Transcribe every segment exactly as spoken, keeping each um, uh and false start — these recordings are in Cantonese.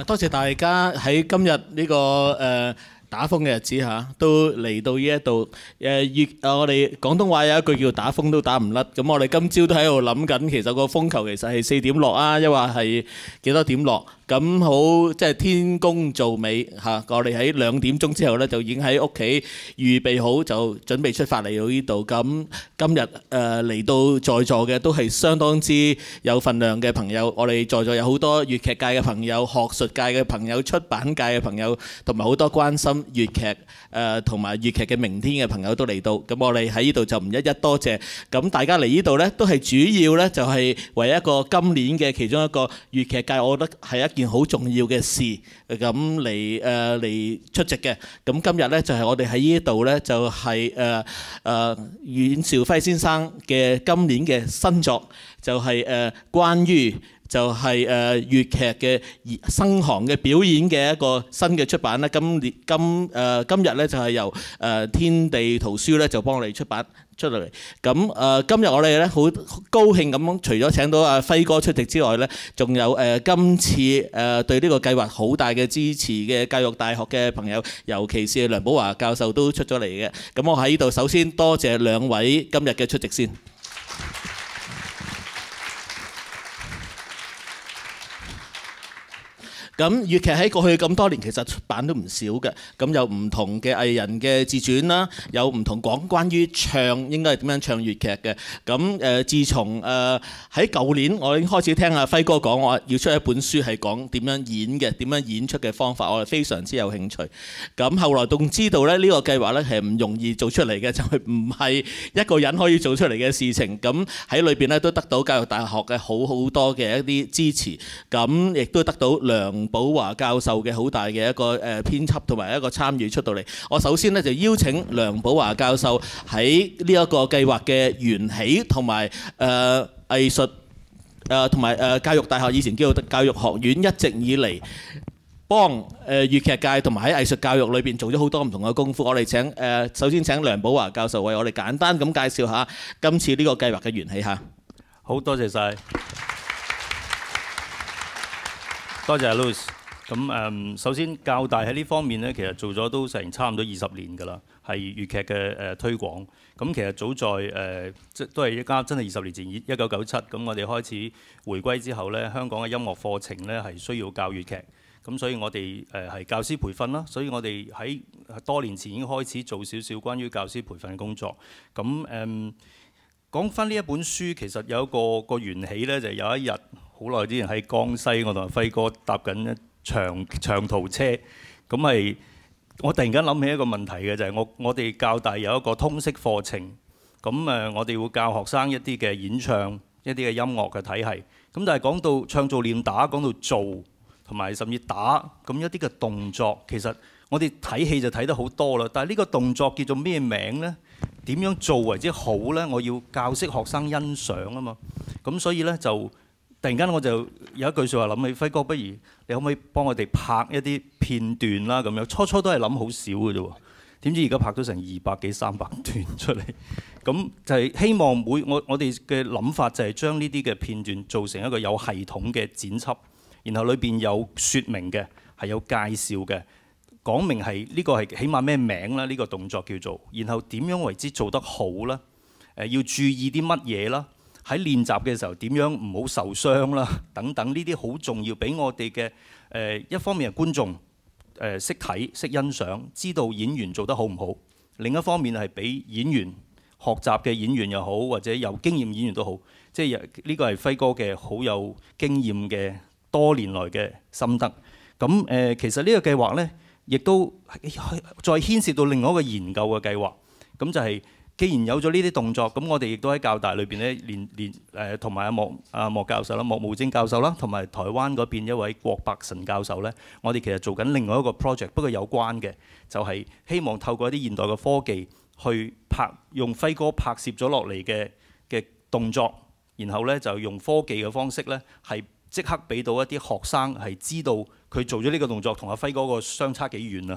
多謝大家喺今日呢個誒打風嘅日子嚇，都嚟到呢一度誒粵啊！我哋廣東話有一句叫打風都打唔甩，咁我哋今朝都喺度諗緊，其實個風球其實係四點落啊，抑或係幾多點落？咁好即係天公造美嚇，我哋喺兩點鐘之後咧就已經喺屋企預備好，就準備出發嚟到呢度。咁今日誒嚟到在座嘅都係相當之有份量嘅朋友，我哋在座有好多粵劇界嘅朋友、學術界嘅朋友、出版界嘅朋友，同埋好多關心粵劇誒同埋粵劇嘅明天嘅朋友都嚟到。咁我哋喺呢度就唔一一多謝。咁大家嚟呢度咧都係主要咧就係為一個今年嘅其中一個粵劇界，我覺得係一件好重要嘅事咁嚟誒嚟出席嘅。咁今日咧就係我哋喺呢度咧就係誒誒阮兆輝先生嘅今年嘅新作，就係誒關於就係誒粵劇嘅生行嘅表演嘅一個新嘅出版咧。今年今誒今日咧就係由誒天地圖書咧就幫我哋出版出嚟。咁誒今日我哋咧好高興咁，除咗請到阿輝哥出席之外咧，仲有誒今次誒對呢個計劃好大嘅支持嘅教育大學嘅朋友，尤其是梁寶華教授都出咗嚟嘅。咁我喺呢度首先多謝兩位今日嘅出席先。咁粵劇喺過去咁多年其實出版都唔少嘅，咁有唔同嘅藝人嘅自傳啦，有唔同講關於唱應該係點樣唱粵劇嘅。咁誒，自從誒喺舊年我已經開始聽阿輝哥講，我要出一本書係講點樣演嘅，點樣演出嘅方法，我係非常之有興趣。咁後來仲知道咧，呢個計劃咧係唔容易做出嚟嘅，就係唔係一個人可以做出嚟嘅事情。咁喺裏邊咧都得到教育大學嘅好好多嘅一啲支持，咁亦都得到梁寶華教授嘅好大嘅一個誒編輯同埋一個參與出到嚟。我首先咧就邀請梁寶華教授喺呢一個計劃嘅緣起同埋誒藝術誒同埋誒教育大學以前叫做教育學院，一直以嚟幫誒粵劇界同埋喺藝術教育裏邊做咗好多唔同嘅功夫。我哋請誒首先請梁寶華教授為我哋簡單咁介紹下今次呢個計劃嘅緣起嚇。 好，多謝晒。多謝阿 Louis。咁誒，首先教大喺呢方面咧，其實做咗都成差唔多二十年㗎啦，係粵劇嘅誒推廣。咁其實早在誒即都係一家真係二十年前，一九九七咁，我哋開始回歸之後咧，香港嘅音樂課程咧係需要教粵劇。咁所以我哋誒係教師培訓啦，所以我哋喺多年前已經開始做少少關於教師培訓嘅工作。咁誒講翻呢一本書，其實有一個個緣起咧，就係有一日好耐之前喺江西，我同阿輝哥搭緊一長長途車，咁係我突然間諗起一個問題嘅，就係我我哋教大有一個通識課程，咁誒我哋會教學生一啲嘅演唱、一啲嘅音樂嘅體系，咁但係講到唱做練打，講到做同埋甚至打，咁一啲嘅動作，其實我哋睇戲就睇得好多啦，但係呢個動作叫做咩名呢？點樣做為之好呢？我要教識學生欣賞啊嘛，咁所以呢，就。突然間我就有一句説話諗起，輝哥，不如你可唔可以幫我哋拍一啲片段啦？咁樣初初都係諗好少嘅啫喎，點知而家拍咗成二百幾三百段出嚟，咁就係希望每我我哋嘅諗法就係將呢啲嘅片段做成一個有系統嘅剪輯，然後裏邊有説明嘅，係有介紹嘅，講明係呢個係起碼咩名啦？呢個動作叫做，然後點樣為之做得好啦？誒要注意啲乜嘢啦？喺練習嘅時候點樣唔好受傷啦，等等呢啲好重要，俾我哋嘅誒一方面係觀眾誒識睇識欣賞，知道演員做得好唔好；另一方面係俾演員學習嘅演員又好，或者有經驗演員都好，即係呢個係輝哥嘅好有經驗嘅多年來嘅心得。咁誒、呃、其實呢個計劃呢，亦都再牽涉到另外一個研究嘅計劃，咁就係、是。既然有咗呢啲動作，咁我哋亦都喺教大裏邊咧連連誒同埋阿莫阿莫教授啦、莫慕貞教授啦，同埋台灣嗰邊一位郭伯臣教授咧，我哋其實做緊另外一個 project， 不過有關嘅就係希望透過一啲現代嘅科技去拍，用輝哥拍攝咗落嚟嘅嘅動作，然後咧就用科技嘅方式咧係即刻俾到一啲學生係知道佢做咗呢個動作同阿輝哥個相差幾遠啊！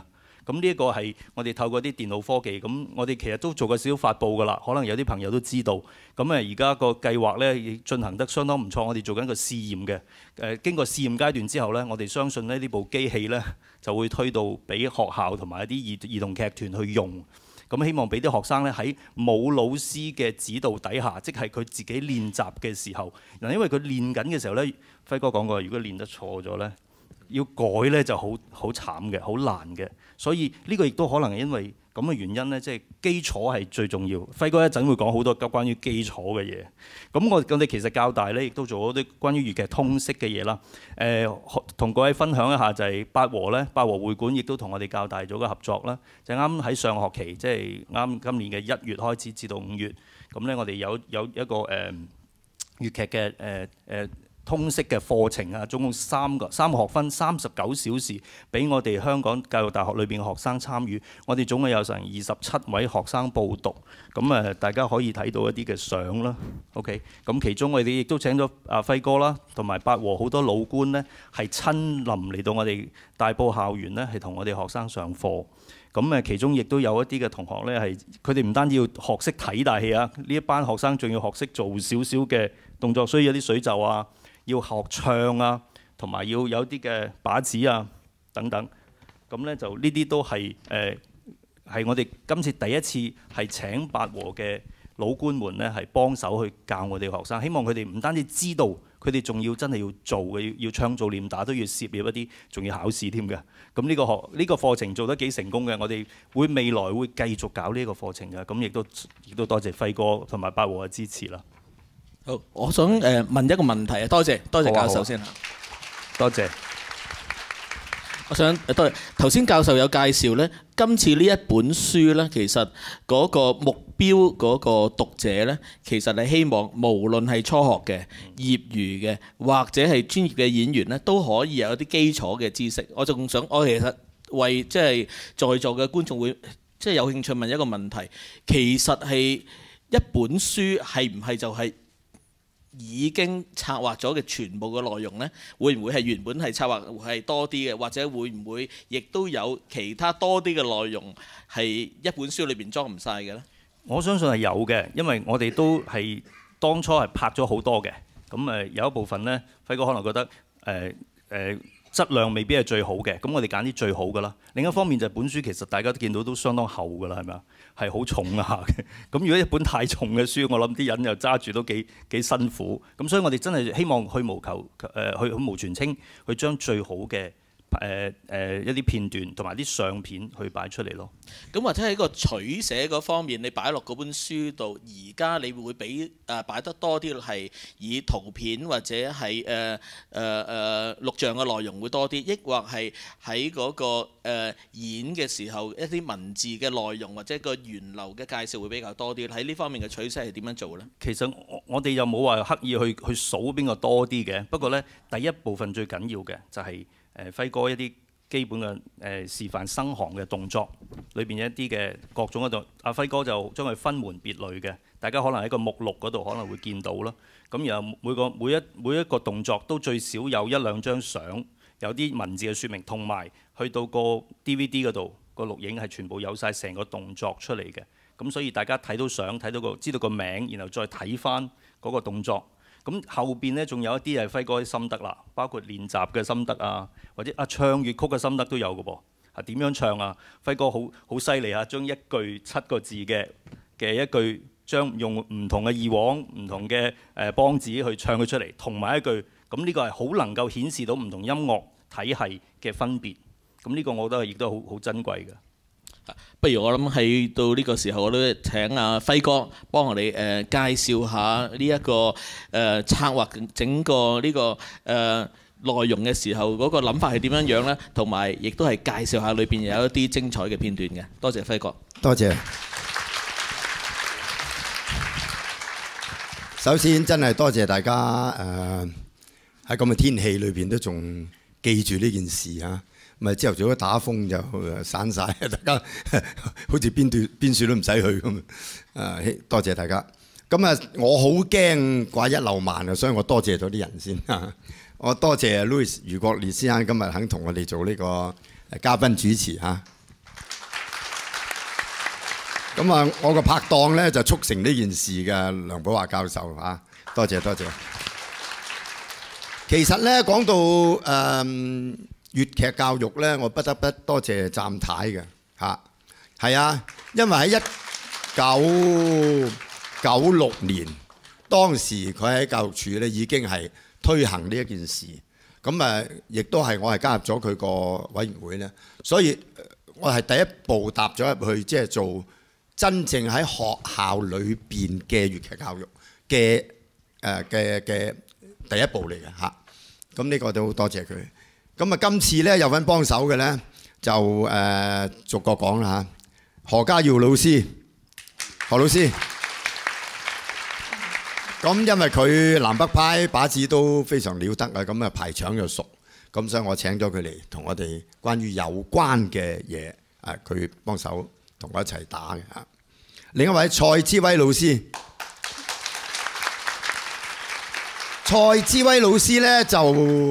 咁呢一個係我哋透過啲電腦科技，咁我哋其實都做過少少發布㗎啦。可能有啲朋友都知道。咁誒而家個計劃咧亦進行得相當唔錯，我哋做緊個試驗嘅。誒經過試驗階段之後咧，我哋相信咧呢部機器咧就會推到俾學校同埋一啲兒兒童劇團去用。咁希望俾啲學生咧喺冇老師嘅指導底下，即係佢自己練習嘅時候，嗱，因為佢練緊嘅時候咧，輝哥講過，如果練得錯咗咧，要改咧就好好慘嘅，好難嘅。所以呢個亦都可能係因為咁嘅原因咧，即係基礎係最重要。輝哥一陣會講好多關於基礎嘅嘢。咁我我哋其實教大咧，亦都做咗啲關於粵劇通識嘅嘢啦。誒、呃，同各位分享一下就係八和咧，八和會館亦都同我哋教大咗個合作啦。就啱喺上學期，即係啱今年嘅一月開始至到五月，咁咧我哋有有一個誒、呃、粵劇嘅誒誒。呃呃通識嘅課程啊，總共三個三個學分，三十九小時，俾我哋香港教育大學裏邊嘅學生參與。我哋總共有成二十七位學生報讀，咁誒大家可以睇到一啲嘅相啦。OK，咁其中我哋亦都請咗阿輝哥啦，同埋八和好多老官呢，係親臨嚟到我哋大埔校園呢，係同我哋學生上課。咁誒其中亦都有一啲嘅同學呢，係佢哋唔單止要學識睇大戲啊，呢一班學生仲要學識做少少嘅動作，所以有啲水袖啊。要學唱啊，同埋要有啲嘅把子啊等等，咁咧就呢啲都係誒係我哋今次第一次係請八和嘅老官們咧係幫手去教我哋學生，希望佢哋唔單止知道，佢哋仲要真係要做嘅，要要唱做念打都要涉入一啲，仲要考試添嘅。咁呢個學呢、呢個課程做得幾成功嘅，我哋會未來會繼續搞呢個課程嘅。咁亦都亦都多謝輝哥同埋八和嘅支持啦。 好，我想誒問一個問題啊，多謝多謝教授先嚇， 多謝。 我想誒多謝頭先教授有介紹咧，今次呢一本書咧，其實嗰個目標嗰個讀者咧，其實係希望無論係初學嘅、業餘嘅或者係專業嘅演員咧，都可以有一啲基礎嘅知識。我仲想，我其實為即係在座嘅觀眾會即係有興趣問一個問題，其實係一本書係唔係就係已經策劃咗嘅全部嘅內容呢？會唔會係原本係策劃係多啲嘅，或者會唔會亦都有其他多啲嘅內容係一本書裏邊裝唔晒嘅呢？ 我相信係有嘅，因為我哋都係當初係拍咗好多嘅，咁誒有一部分呢，輝哥可能覺得誒誒、呃呃、質量未必係最好嘅，咁我哋揀啲最好㗎啦。另一方面就係本書其實大家都見到都相當厚㗎啦，係咪啊？係好重下嘅，咁如果一本太重嘅書，我諗啲人又揸住都幾幾辛苦，咁所以我哋真係希望去無求誒、呃，去去無全清，去將最好嘅誒誒一啲片段同埋啲相片去擺出嚟咯。 咁或者喺個取捨嗰方面，你擺落嗰本書度，而家你會俾誒擺得多啲係以圖片或者係誒誒誒錄像嘅內容會多啲，抑或係喺嗰個誒、呃、演嘅時候一啲文字嘅內容或者個源流嘅介紹會比較多啲？喺呢方面嘅取捨係點樣做呢？ 其實我我哋又冇話刻意去去數邊個多啲嘅，不過呢，第一部分最緊要嘅就係誒輝哥一啲基本嘅誒示範生行嘅動作，裏邊一啲嘅各種嗰度，阿輝哥就將佢分門別類嘅，大家可能喺個目錄嗰度可能會見到啦。咁然後每個每一每一個動作都最少有一兩張相，有啲文字嘅説明，同埋去到個 D V D 嗰度個錄影係全部有晒成個動作出嚟嘅。咁所以大家睇到相，睇到個知道個名，然後再睇翻嗰個動作。咁後邊咧仲有一啲係輝哥啲心得啦，包括練習嘅心得啊，或者啊唱粵曲嘅心得都有嘅噃。啊點樣唱啊？輝哥好好犀利啊！將一句七個字嘅嘅一句，將用唔同嘅耳簧、唔同嘅誒梆子去唱佢出嚟，同埋一句。咁呢個係好能夠顯示到唔同音樂體系嘅分別。咁呢個我覺得亦都好好珍貴嘅。 不如我諗喺到呢個時候，我都請阿輝哥幫我哋誒、呃、介紹下呢、這、一個誒、呃、策劃整個呢、這個誒、呃、內容嘅時候嗰個諗法係點樣樣呢？同埋亦都係介紹下裏邊有一啲精彩嘅片段嘅。多謝輝哥。 多謝。首先真係多謝大家誒喺咁嘅天氣裏邊都仲記住呢件事啊！咪朝頭早一打風就散晒，大家好似邊段邊處都唔使去咁啊！多謝大家。咁啊，我好驚掛一漏萬啊，所以我多謝咗啲人先。我多謝 Louis 余國烈先生今日肯同我哋做呢個嘉賓主持嚇。 咁啊，我個拍檔咧就促成呢件事嘅梁寶華教授啊，多謝多謝。其實咧講到誒、呃、粵劇教育咧，我不得不多謝湛太嘅嚇，係啊，因為喺一九九六年，當時佢喺教育處咧已經係推行呢一件事，咁誒亦都係我係加入咗佢個委員會咧，所以我係第一步踏咗入去，即係做真正喺學校裏邊嘅粵劇教育嘅誒嘅嘅第一步嚟嘅嚇。咁呢個都好多謝佢。咁啊，今次咧有份幫手嘅咧，就誒、呃、逐個講啦嚇。何家耀老師，何老師。咁因為佢南北派把子都非常了得啊，咁啊排場又熟，咁所以我請咗佢嚟同我哋關於有關嘅嘢，誒佢幫手同我一齊打嘅嚇。另一位蔡之威老師，蔡之威老師咧就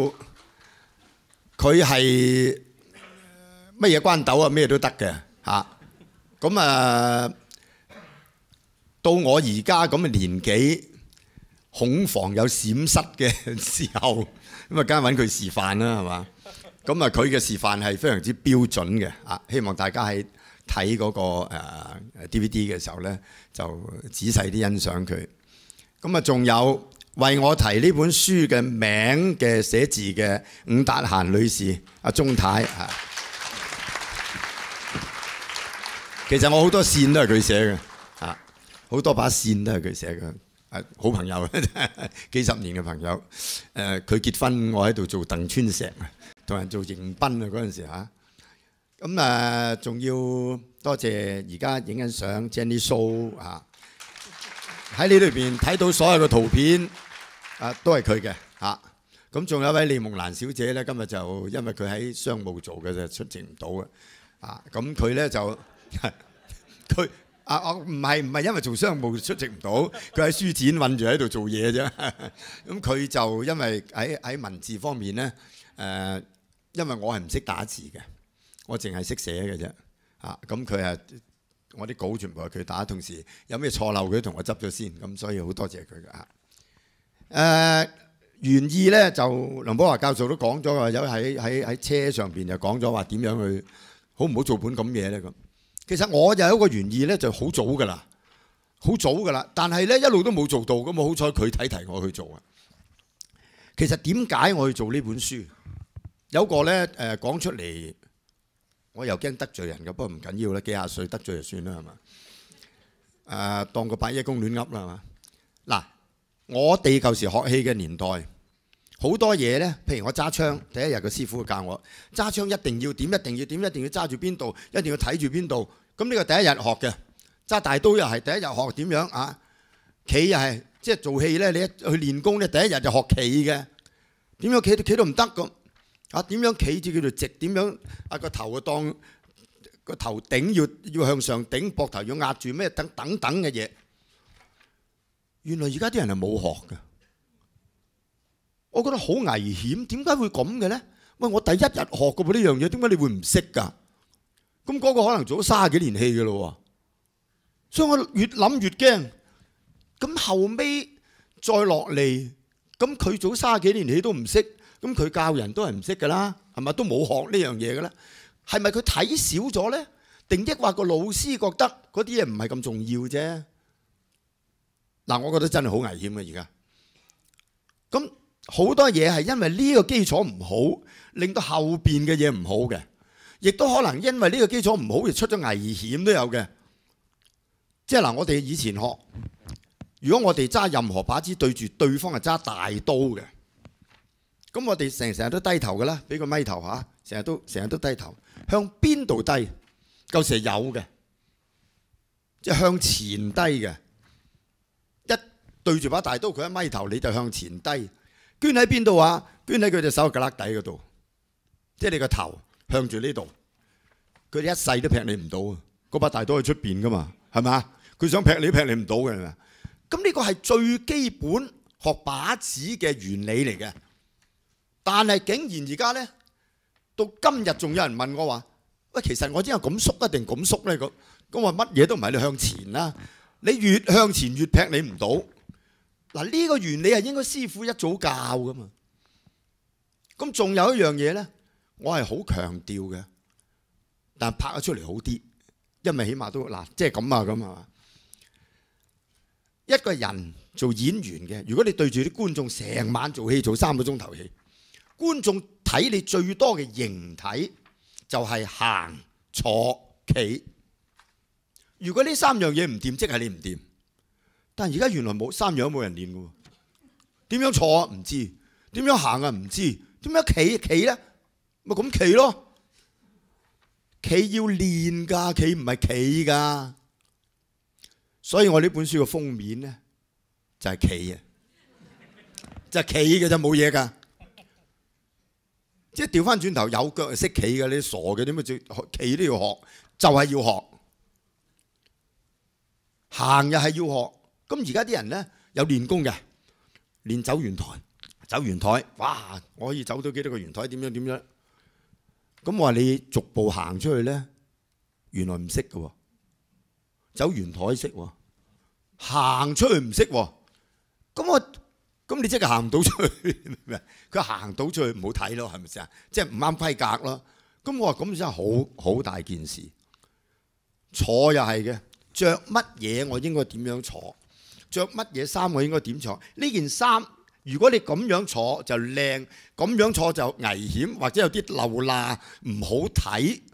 佢係乜嘢關斗啊，咩都得嘅嚇。咁啊，到我而家咁嘅年紀，恐防有閃失嘅時候，咁啊，梗係揾佢示範啦，係嘛？咁啊，佢嘅示範係非常之標準嘅啊！希望大家喺睇嗰個誒 D V D 嘅時候咧，就仔細啲欣賞佢。咁啊，仲有為我提呢本書嘅名嘅寫字嘅伍達嫻女士，阿鐘太啊。其實我好多線都係佢寫嘅，啊，好多把線都係佢寫嘅。誒好朋友，幾十年嘅朋友。誒佢結婚，我喺度做鄧川石，同人做迎賓啊嗰陣時嚇。咁誒仲要多謝而家影緊相 Jenny So 啊，喺呢裏邊睇到所有嘅圖片啊，都係佢嘅嚇。咁仲有一位李夢蘭小姐咧，今日就因為佢喺商務做嘅就出席唔到嘅。啊，咁佢咧就佢。啊！我唔係唔係因為做商務出席唔到，佢喺書展韞住喺度做嘢啫。咁佢就因為喺喺文字方面咧，誒、呃，因為我係唔識打字嘅，我淨係識寫嘅啫。啊，咁佢係我啲稿全部係佢打，同時有咩錯漏佢同我執咗先。咁所以好多謝佢嘅嚇。誒原意咧就梁寶華教授都講咗話，有喺喺喺車上邊就講咗話點樣去好唔好做本咁嘢咧咁。其實我就有一個原意咧，就好早噶啦，好早噶啦，但係咧一路都冇做到，咁啊好彩佢睇提我去做啊。其實點解我去做呢本書？有個咧誒講出嚟，我又驚得罪人嘅，不過唔緊要啦，幾廿歲得罪就算啦，係嘛？誒、呃、當個八一公亂噏啦，係嘛？嗱，我哋舊時學戲嘅年代，好多嘢咧，譬如我揸槍，第一日個師傅教我揸槍一定要點，一定要點，一定要揸住邊度，一定要睇住邊度。咁呢個第一日學嘅，揸大刀又係第一日學點樣啊？企又係，即係做戲咧，你一去練功咧，第一日就學企嘅。點樣企都企到唔得咁啊？點樣企至叫做直？點樣啊個頭啊當個頭頂要要向上頂，膊頭要壓住咩等等等嘅嘢。原來而家啲人係冇學嘅。我覺得好危險，點解會咁嘅咧？喂，我第一日學嘅噃呢樣嘢，點解你會唔識㗎？咁嗰個可能做咗三十幾年戲嘅咯喎，所以我越諗越驚。咁後尾再落嚟，咁佢做三十幾年戲都唔識，咁佢教人都係唔識㗎啦，係咪都冇學呢樣嘢嘅咧？係咪佢睇少咗咧？定抑或個老師覺得嗰啲嘢唔係咁重要啫？嗱，我覺得真係好危險嘅而家。咁好多嘢係因為呢個基礎唔好，令到後邊嘅嘢唔好嘅，亦都可能因為呢個基礎唔好而出咗危險都有嘅。即係嗱，我哋以前學，如果我哋揸任何把子對住對方係揸大刀嘅，咁我哋成成日都低頭㗎啦，俾個咪頭嚇，成日都成日都低頭，向邊度低？舊時係有嘅，即係向前低嘅。一對住把大刀，佢一咪頭你就向前低。捐喺邊度啊？捐喺佢隻手嘅旯底嗰度，即係你個頭向住呢度，佢哋一世都劈你唔到啊！嗰把大刀喺出邊噶嘛，係咪？佢想劈你都劈你唔到嘅，係咪？咁呢個係最基本學把子嘅原理嚟嘅。但係竟然而家咧，到今日仲有人問我話：喂，其實我只係咁縮一定咁縮咧？咁咁我乜嘢都唔係你向前啦，你越向前越劈你唔到。嗱，呢個原理係應該師傅一早教噶嘛。咁仲有一樣嘢咧，我係好強調嘅，但拍得出嚟好啲，因為起碼都嗱，即係咁啊咁係嘛。一個人做演員嘅，如果你對住啲觀眾成晚做戲做三個鐘頭戲，觀眾睇你最多嘅形體就係行、坐、企。如果呢三樣嘢唔掂，即係你唔掂。但係而家原來冇三樣都冇人練嘅喎。點樣坐啊？唔知。點樣行啊？唔知。點樣企企咧？咪咁企咯。企要練㗎，企唔係企㗎。所以我呢本書嘅封面咧就係企啊，就係企嘅就冇嘢㗎。即係調翻轉頭，有腳係識企嘅，你傻嘅點解企都要學？就係要學。行又係要學。咁而家啲人咧有練功嘅，練走圓台，走圓台，哇！我可以走到幾多個圓台？點樣點樣？咁我話你逐步行出去咧，原來唔識嘅喎。走圓台識喎，行出去唔識喎。咁我咁你即係行唔到出去，佢行到出去唔好睇咯，係咪先啊？即係唔啱規格咯。咁我話咁真係好好大件事。坐又係嘅，着乜嘢我應該點樣坐？着乜嘢衫我應該點坐？呢件衫如果你咁樣坐就靚，咁樣坐就危險，或者有啲漏罅唔好睇。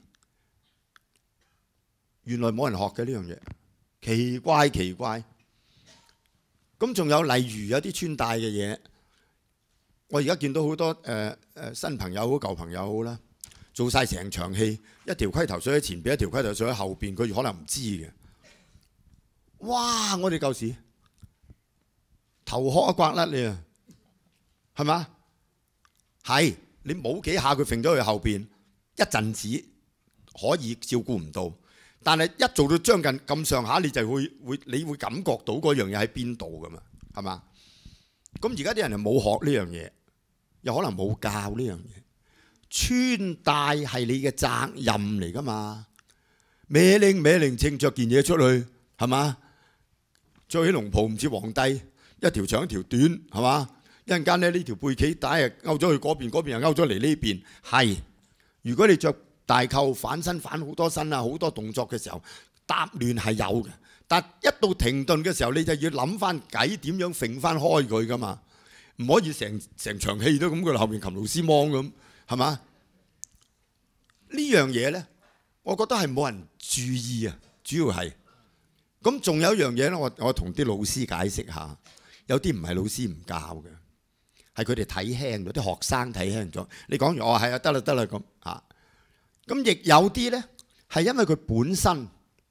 原來冇人學嘅呢樣嘢，奇怪奇怪。咁仲有例如有啲穿戴嘅嘢，我而家見到好多誒誒、呃、新朋友好舊朋友好啦，做晒成場戲，一條龜頭水喺前邊，一條龜頭水喺後邊，佢可能唔知嘅。哇！我哋舊時頭殼一刮甩你啊，係嘛？係你冇幾下佢揈咗去後邊，一陣子可以照顧唔到。但係一做到將近咁上下，你就會會你會感覺到嗰樣嘢喺邊度噶嘛，係嘛？咁而家啲人又冇學呢樣嘢，又可能冇教呢樣嘢。穿戴係你嘅責任嚟噶嘛？咩拎咩拎稱着件嘢出去，係嘛？着起龍袍唔似皇帝，一條長一條短，係嘛？一陣間咧呢條背企帶啊勾咗去嗰邊，嗰邊又勾咗嚟呢邊。係，如果你着大扣反身反好多身啊，好多動作嘅時候，搭亂係有嘅。但一到停頓嘅時候，你就要諗翻計點樣揈翻開佢噶嘛，唔可以成成場戲都咁佢後面擒螺絲芒咁，係嘛？呢樣嘢咧，我覺得係冇人注意啊，主要係。咁仲有一樣嘢咧，我我同啲老師解釋下，有啲唔係老師唔教嘅，係佢哋睇輕咗，啲學生睇輕咗。你講完我話係啊，得啦得啦咁嚇。咁亦有啲咧係因為佢本身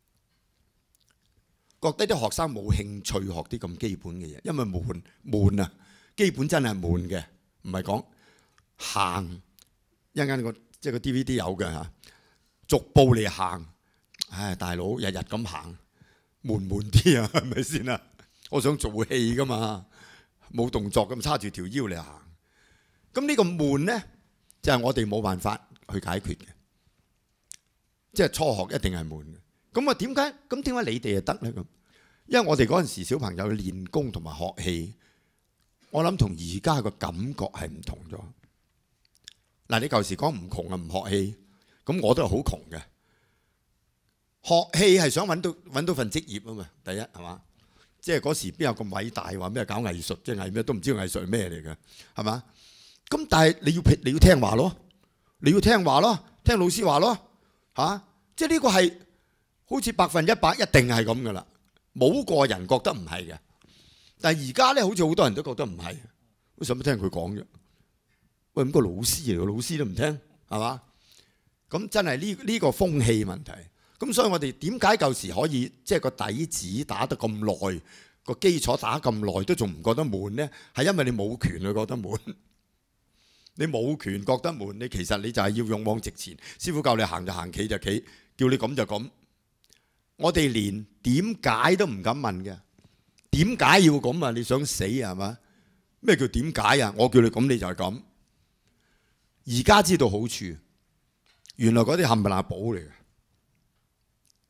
覺得啲學生冇興趣學啲咁基本嘅嘢，因為悶悶啊，基本真係悶嘅，唔係講行一陣間個即係個 D V D 有嘅嚇，逐步嚟行。唉，大佬日日咁行，悶悶啲啊，係咪先啊？我想做戲噶嘛，冇動作咁叉住條腰嚟行。咁呢個悶咧，就係我哋冇辦法去解決嘅。即係初學一定係悶嘅，咁啊點解？咁點解你哋就得咧咁？因為我哋嗰陣時小朋友練功同埋學戲，我諗同而家個感覺係唔同咗。嗱，你舊時講唔窮啊，唔學戲，咁我都係好窮嘅。學戲係想揾到揾到份職業啊嘛，第一係嘛？即係嗰時邊有咁偉大話咩搞藝術，即係藝咩都唔知藝術係咩嚟嘅，係嘛？咁但係你要你要聽話咯，你要聽話咯，聽老師話咯。嚇、啊！即係呢個係好似百分一百一定係咁噶啦，冇個人覺得唔係嘅。但係而家咧，好似好多人都覺得唔係，為什麼聽佢講啫？喂，咁個老師嚟，個老師都唔聽，係嘛？咁真係呢呢個風氣問題。咁所以我哋點解舊時可以即係個底子打得咁耐，個基礎打咁耐都仲唔覺得悶咧？係因為你冇權去覺得悶。你冇權覺得悶，你其實你就係要勇往直前。師傅教你行就行，企就企，叫你咁就咁。我哋連點解都唔敢問嘅，點解要咁啊？你想死係嘛？咩叫點解啊？我叫你咁你就係咁。而家知道好處，原來嗰啲冚唪唥寶嚟嘅。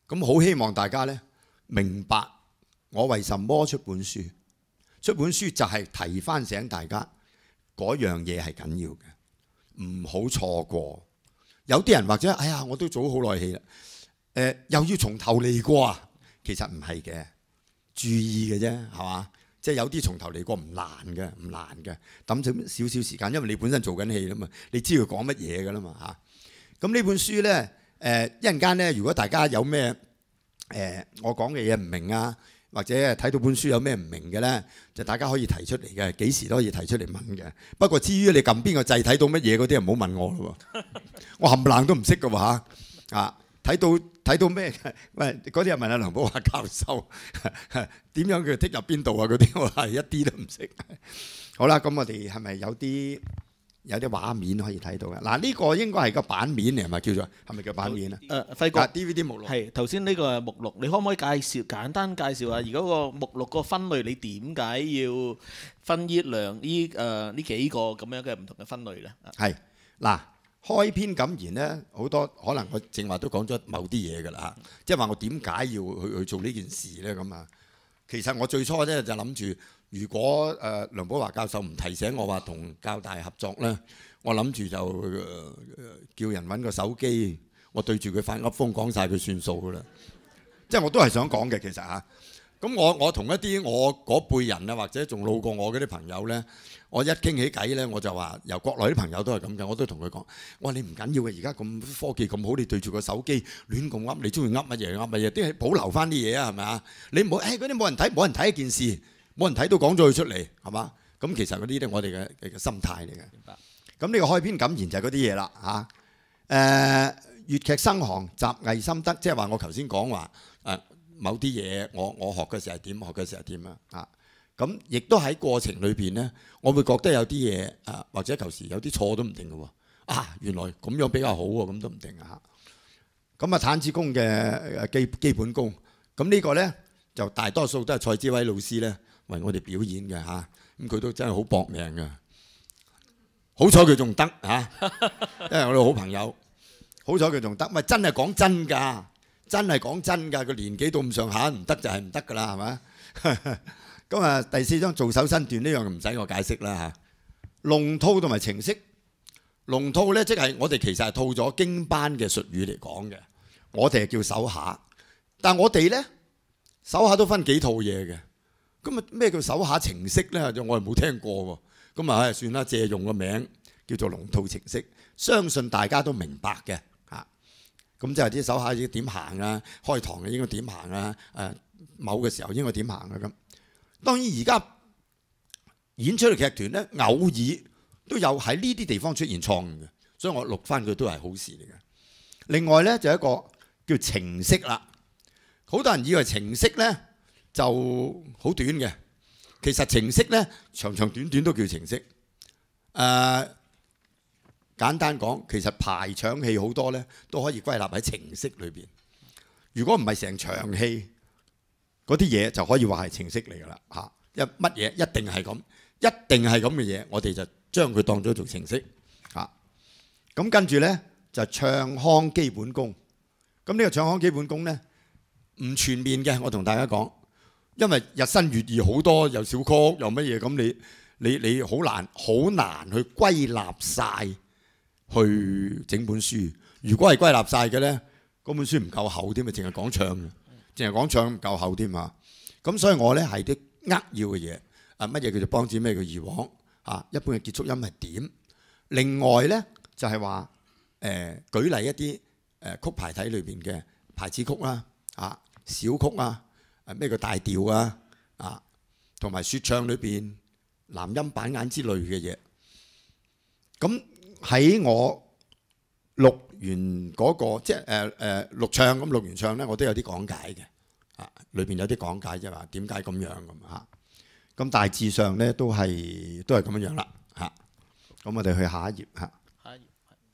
咁好希望大家咧明白我為什麼出本書。出本書就係提翻醒大家嗰樣嘢係緊要嘅，唔好錯過。有啲人或者哎呀我都做好耐戲啦，誒、呃、又要從頭嚟過啊，其實唔係嘅，注意嘅啫，係嘛？即係有啲從頭嚟過唔難嘅，唔難嘅，揼少少少時間，因為你本身做緊戲啦嘛，你知佢講乜嘢噶啦嘛嚇。咁呢本書咧，誒一陣間咧，如果大家有咩誒、呃、我講嘅嘢唔明啊，或者睇到本書有咩唔明嘅咧，就大家可以提出嚟嘅，幾時都可以提出嚟問嘅。不過至於你撳邊個掣睇到乜嘢嗰啲，唔好問我咯喎，我冚唪唥都唔識嘅喎嚇啊！睇到睇到咩？喂，嗰啲人問阿梁寶華教授點樣佢剔入邊度啊？嗰啲我係一啲都唔識。好啦，咁我哋係咪有啲有啲畫面可以睇到嘅？嗱，呢個應該係個版面嚟，係咪叫做係咪叫版面啊？ 誒，輝哥 D V D 目錄係頭先呢個係目錄，你可唔可以介紹簡單介紹下而家個目錄個分類？你點解要分呢兩呢誒呢幾個咁樣嘅唔同嘅分類咧？ 係嗱。開篇感言咧，好多可能我正話都講咗某啲嘢㗎啦，即係話我點解要去去做呢件事咧咁啊？其實我最初咧就諗住，如果誒、呃、梁寶華教授唔提醒我話同教大合作咧，我諗住就、呃、叫人揾個手機，我對住佢發噏風講晒佢算數㗎啦。即係我都係想講嘅，其實嚇。咁我我同一啲我嗰輩人啊，或者仲老過我嗰啲朋友咧，我一傾起偈咧，我就話由國內啲朋友都係咁嘅，我都同佢講：我話你唔緊要嘅，而家咁科技咁好，你對住個手機亂咁噏，你中意噏乜嘢噏乜嘢，都係保留翻啲嘢啊，係咪啊？你唔好誒嗰啲冇人睇，冇人睇一件事，冇人睇到講咗佢出嚟，係嘛？咁其實嗰啲咧，我哋嘅嘅心態嚟嘅。明白。咁呢個開篇感言就係嗰啲嘢啦嚇。誒，粵劇生行習藝心得，即係話我頭先講話誒。某啲嘢我我學嘅時候係點，學嘅時候係點啊？啊，咁亦都喺過程裏邊咧，我會覺得有啲嘢啊，或者舊時有啲錯都唔定嘅喎。啊，原來咁樣比較好喎，咁都唔定啊。咁啊，彈子功嘅基基本功，咁呢個咧就大多數都係蔡志偉老師咧為我哋表演嘅嚇。咁佢都真係好搏命嘅，好彩佢仲得嚇，因為我哋好朋友，好彩佢仲得，咪真係講真㗎。真係講真㗎，個年紀到咁上下唔得就係唔得㗎啦，係咪？咁啊，第四章做手身段呢樣唔使我解釋啦嚇。龍套同埋程式，龍套咧即係我哋其實係套咗經班嘅術語嚟講嘅，我哋係叫手下，但係我哋咧手下都分幾套嘢嘅。咁啊咩叫手下程式咧？就我哋冇聽過喎。咁啊唉算啦，借用個名叫做龍套程式，相信大家都明白嘅。咁即係啲手下要點行啊？開堂嘅應該點行啊？誒，某嘅時候應該點行啊？咁當然而家演出嘅劇團咧，偶爾都有喺呢啲地方出現錯誤嘅，所以我錄翻佢都係好事嚟嘅。另外咧就一個叫程式啦，好多人以為程式咧就好短嘅，其實程式咧長長短短都叫程式。誒、呃。簡單講，其實排場戲好多咧，都可以歸納喺程式裏邊。如果唔係成場戲嗰啲嘢，就可以話係程式嚟㗎啦嚇。一乜嘢一定係咁，一定係咁嘅嘢，我哋就將佢當咗做程式嚇。咁跟住咧就唱腔基本功。咁呢個唱腔基本功咧唔全面嘅，我同大家講，因為日新月異好多，又小曲又乜嘢，咁你你你好難好難去歸納晒。去整本書，如果係歸納晒嘅咧，嗰本書唔夠厚添啊，淨係講唱嘅，淨係講唱唔夠厚添啊。咁所以我咧係啲扼要嘅嘢，啊乜嘢叫做梆子，咩叫二黃啊？一般嘅結束音係點？另外咧就係話誒舉例一啲誒曲牌體裏邊嘅牌子曲啦，啊小曲啊，誒咩叫大調啊，啊同埋説唱裏邊南音板眼之類嘅嘢，咁。喺我錄完嗰個即係誒誒錄唱咁錄完唱咧，我都有啲講解嘅，啊裏邊有啲講解即係話點解咁樣咁嚇，咁大致上咧都係都係咁樣樣啦嚇。咁我哋去下一頁嚇。下一頁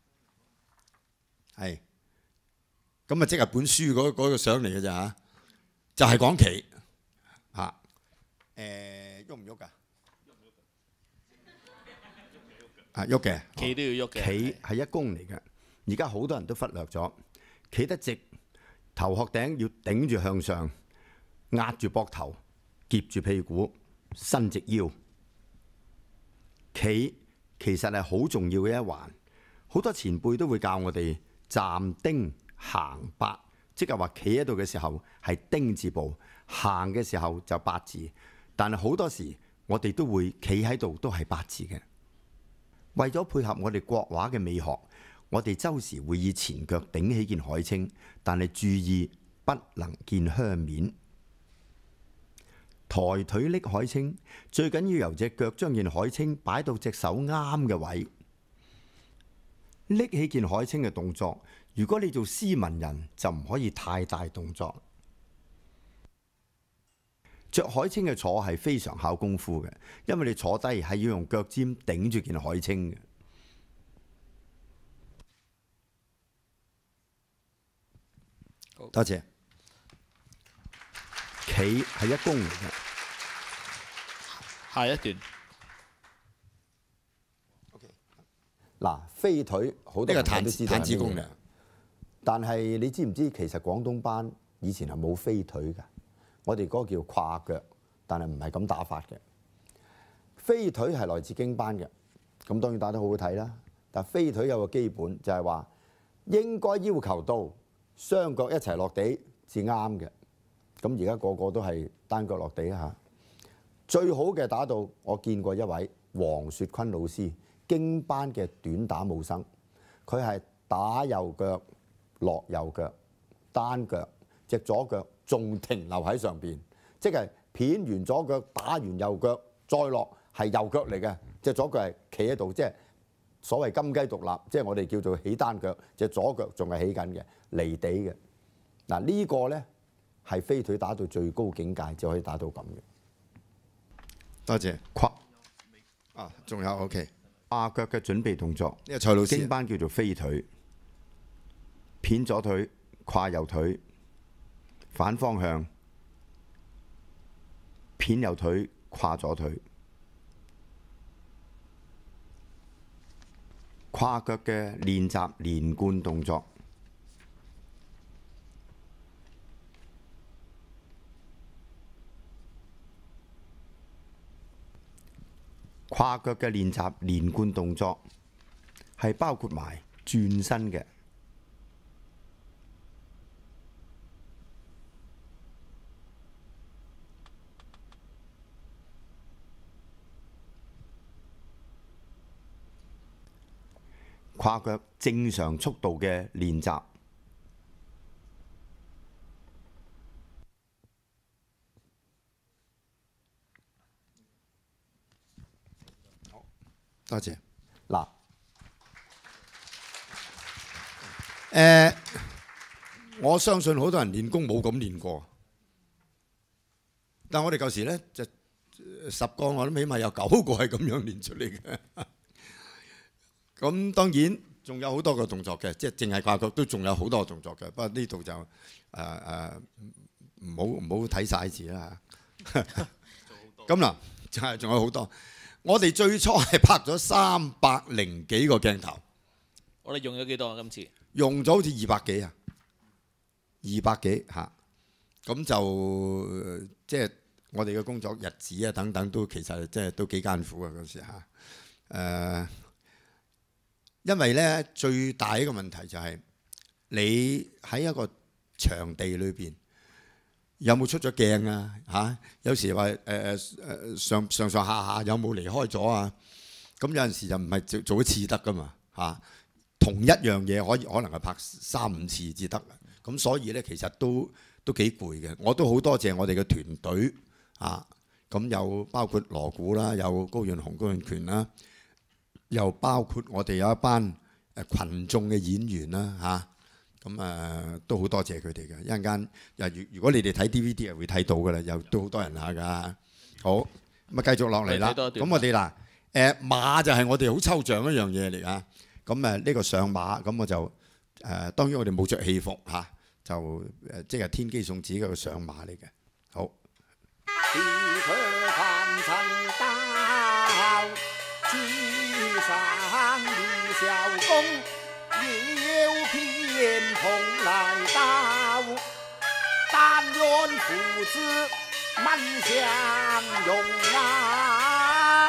係。係。咁啊，即係本書嗰嗰個相嚟嘅咋嚇，就係講棋嚇。誒喐唔喐㗎？啊喐嘅， 企都要喐嘅， 企係一功嚟嘅。而家好多人都忽略咗，企得直頭殼頂要頂住向上，壓住膊頭，夾住屁股，伸直腰。企其實係好重要嘅一環，好多前輩都會教我哋站丁行八，即係話企喺度嘅時候係丁字步，行嘅時候就八字。但係好多時我哋都會企喺度都係八字嘅。為咗配合我哋國畫嘅美學，我哋周時會以前腳頂起件海青，但係注意不能見靴面。抬腿拎海青，最緊要由隻腳將件海青擺到隻手啱嘅位。拎起件海青嘅動作，如果你做斯文人就唔可以太大動作。着海青嘅坐係非常考功夫嘅，因為你坐低係要用腳尖頂住件海青嘅。多謝。企係一弓嚟嘅。 下一段。 嗱，飛腿好多人都知道彈指功嚟， 但係你知唔知其實廣東班以前係冇飛腿㗎？我哋嗰個叫跨腳，但係唔係咁打法嘅。飛腿係來自京班嘅，咁當然打得好好睇啦。但飛腿有個基本就係話應該要求到雙腳一齊落地至啱嘅。咁而家個個都係單腳落地嚇。最好嘅打到我見過一位黃雪坤老師，京班嘅短打武生，佢係打右腳落右腳，單腳隻左腳仲停留喺上邊，即係片完左腳打完右腳再落係右腳嚟嘅，隻左腳係企喺度，即係所謂金雞獨立，即係我哋叫做起單腳，隻左腳仲係起緊嘅離地嘅。嗱、這個、呢個咧係飛腿打到最高境界就可以打到咁嘅。 多謝。 跨啊，仲有 OK。 跨腳嘅準備動作， 呢個蔡老師京班叫做飛腿，片左腿，跨右腿，反方向，片右腿，跨左腿。跨腳嘅練習連貫動作。跨腳嘅練習連貫動作係包括埋轉身嘅。跨腳正常速度嘅練習。 多謝。 嗱， 誒，我相信好多人練功冇咁練過，但係我哋舊時咧就十個我諗起碼有九個係咁樣練出嚟嘅。咁當然仲有好多個動作嘅，即係淨係跨腳都仲有好多個動作嘅。不過呢度就誒誒唔好唔好睇晒字啦嚇。咁嗱，就係仲有好多。我哋最初係拍咗三百零幾個鏡頭， 我哋用咗幾多啊？今次用咗好似二百幾啊，二百幾嚇，咁就即係我哋嘅工作日子啊等等都其實即係都幾艱苦啊嗰時嚇。誒，因為咧最大一個問題就係你喺一個場地裏邊。有冇出咗鏡啊？嚇！有時話誒誒誒上上上下下有冇離開咗啊？咁有陣時就唔係做做一次得噶嘛嚇。同一樣嘢可以可能係拍三五次至得。咁所以咧其實都都幾攰嘅。我都好多謝我哋嘅團隊啊。咁有包括鑼鼓啦，有高遠雄、高遠權啦，又包括我哋有一班誒羣眾嘅演員啦嚇。咁誒都好多謝佢哋嘅，一陣間又如如果你哋睇 D V D 又會睇到㗎啦，又都好多人下㗎。好，咁啊繼續落嚟啦。咁我哋嗱誒馬就係我哋好抽象一樣嘢嚟㗎。咁誒呢個上馬，咁我就誒當然我哋冇着戲服嚇，就誒即係天機送子嗰個上馬嚟嘅。好。 地上的小工有皮天蓬来到，但愿父子满相拥啊！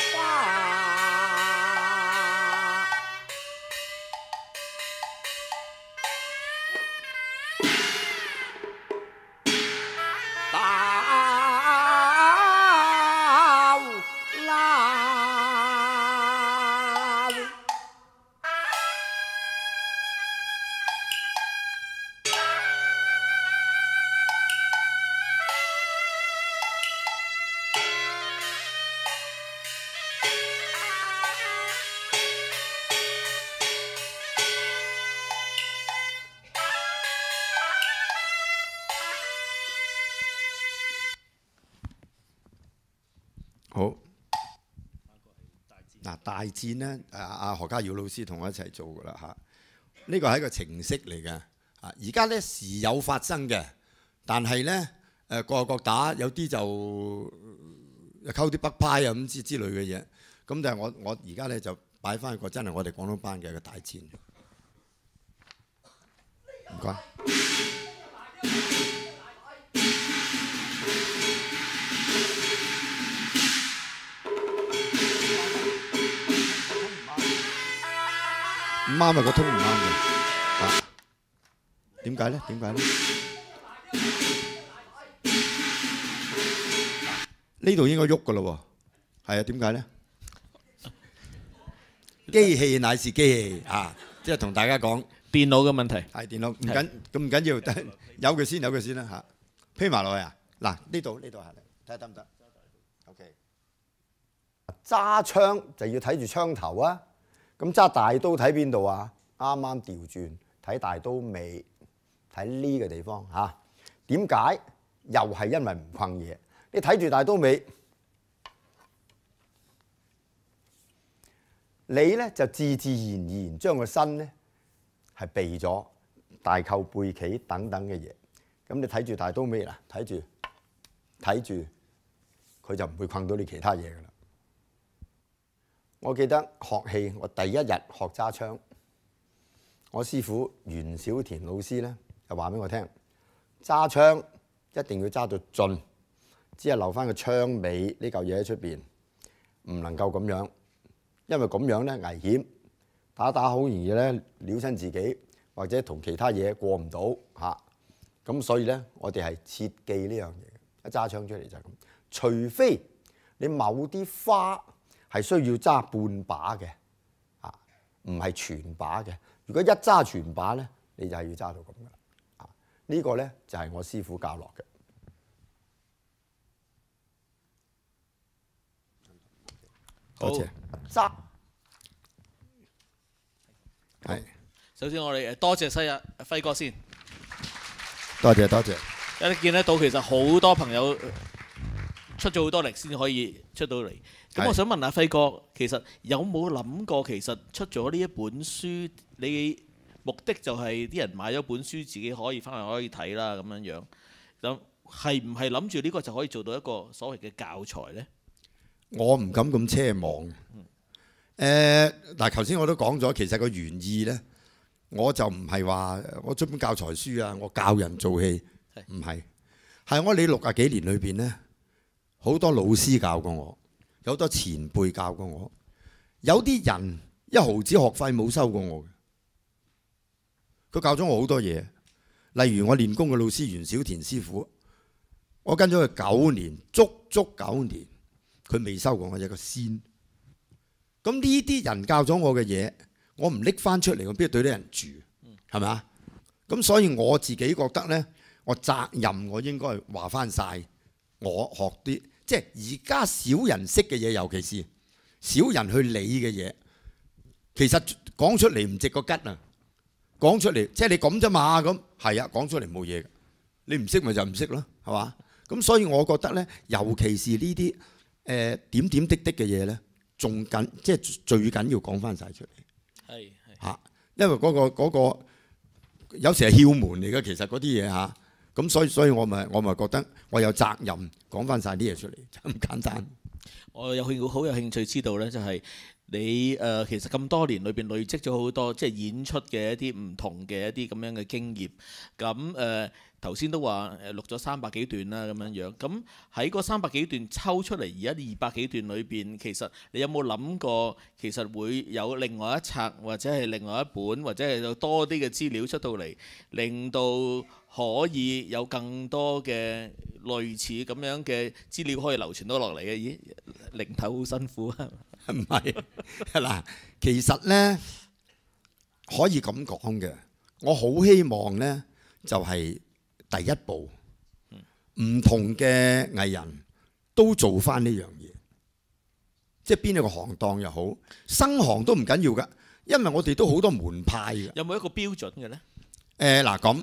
好嗱，大戰咧，啊啊何家耀老師同我一齊做噶啦嚇。呢個係一個程式嚟嘅啊。而家咧時有發生嘅，但係咧誒各有各打，有啲就溝啲北派啊咁之之類嘅嘢。咁但係我我而家咧就擺翻一個真係我哋廣東班嘅一個大戰。唔該。唔啱啊！個通唔啱嘅啊，點解咧？點解咧？呢度應該喐噶咯喎，係啊？點解咧？機器乃是機器啊！即係同大家講電腦嘅問題係電腦，唔緊咁唔緊要，有佢先，有佢先啦嚇。披埋落去啊！嗱，呢度呢度係，睇下得唔得 ？OK。 揸槍就要睇住槍頭啊！咁揸大刀睇邊度啊？啱啱調轉睇大刀尾，睇呢個地方嚇。點解？又係因為唔困嘢。你睇住大刀尾，你咧就自自然然將個身咧係避咗大扣背企等等嘅嘢。咁你睇住大刀尾啦，睇住睇住，佢就唔會困到你其他嘢噶啦。我記得學戲，我第一日學揸槍，我師傅袁小田老師咧就話俾我聽，揸槍一定要揸到盡，只係留翻個槍尾呢嚿嘢喺出邊，唔能夠咁樣，因為咁樣咧危險，打打好容易咧撩親自己，或者同其他嘢過唔到嚇。咁所以咧，我哋係切記呢樣嘢，一揸槍出嚟就係咁，除非你某啲花係需要揸半把嘅，啊，唔係全把嘅。如果一揸全把咧，你就係要揸到咁噶啦。啊，呢個咧就係我師傅教落嘅。 多謝。 揸係。 首先我哋誒多謝西日輝哥先。 多謝多謝。 有啲見得到其實好多朋友出咗好多力先可以出到嚟。咁我想問下輝哥，其實有冇諗過其實出咗呢一本書，你目的就係啲人買咗本書自己可以翻去可以睇啦咁樣樣。咁係唔係諗住呢個就可以做到一個所謂嘅教材呢？ 我唔敢咁奢望。誒嗱，頭先我都講咗，其實個原意呢，我就唔係話我出本教材書啊，我教人做戲，唔係。係我哋六十幾年裏邊呢，好多老師教過我。有好多前輩教過我，有啲人一毫子學費冇收過我嘅，佢教咗我好多嘢。例如我練功嘅老師袁小田師傅，我跟咗佢九年，足足九年，佢未收過我一個仙。咁呢啲人教咗我嘅嘢，我唔拎翻出嚟，我邊度對啲人住？係咪啊？咁所以我自己覺得呢，我責任我應該話翻晒，我學啲。即係而家少人識嘅嘢，尤其是少人去理嘅嘢，其實講出嚟唔值個吉啊！講出嚟即係你咁啫嘛，咁係啊，講出嚟冇嘢嘅。你唔識咪就唔識咯，係嘛？咁所以我覺得咧，尤其是呢啲誒點點滴滴嘅嘢咧，仲緊即係最緊要講翻晒出嚟。係係嚇，因為嗰個嗰個有時係竅門嚟嘅，其實嗰啲嘢嚇。咁所以所以我咪我咪覺得我有責任講翻晒啲嘢出嚟，就咁簡單。 我有興好有興趣知道咧，就係你誒、呃、其實咁多年裏邊累積咗好多即係演出嘅一啲唔同嘅一啲咁樣嘅經驗。咁誒頭先都話誒錄咗三百幾段啦咁樣樣。咁喺嗰三百幾段抽出嚟，而家二百幾段裏邊，其實你有冇諗過其實會有另外一冊，或者係另外一本，或者係有多啲嘅資料出到嚟，令到可以有更多嘅類似咁樣嘅資料可以流傳到落嚟嘅？咦，零頭好辛苦啊！ 唔係嗱，其實咧可以咁講嘅，我好希望咧就係第一步，唔同嘅藝人都做翻呢樣嘢，即係邊一個行當又好，生行都唔緊要噶，因為我哋都好多門派嘅。 有冇一個標準嘅咧？ 誒嗱咁。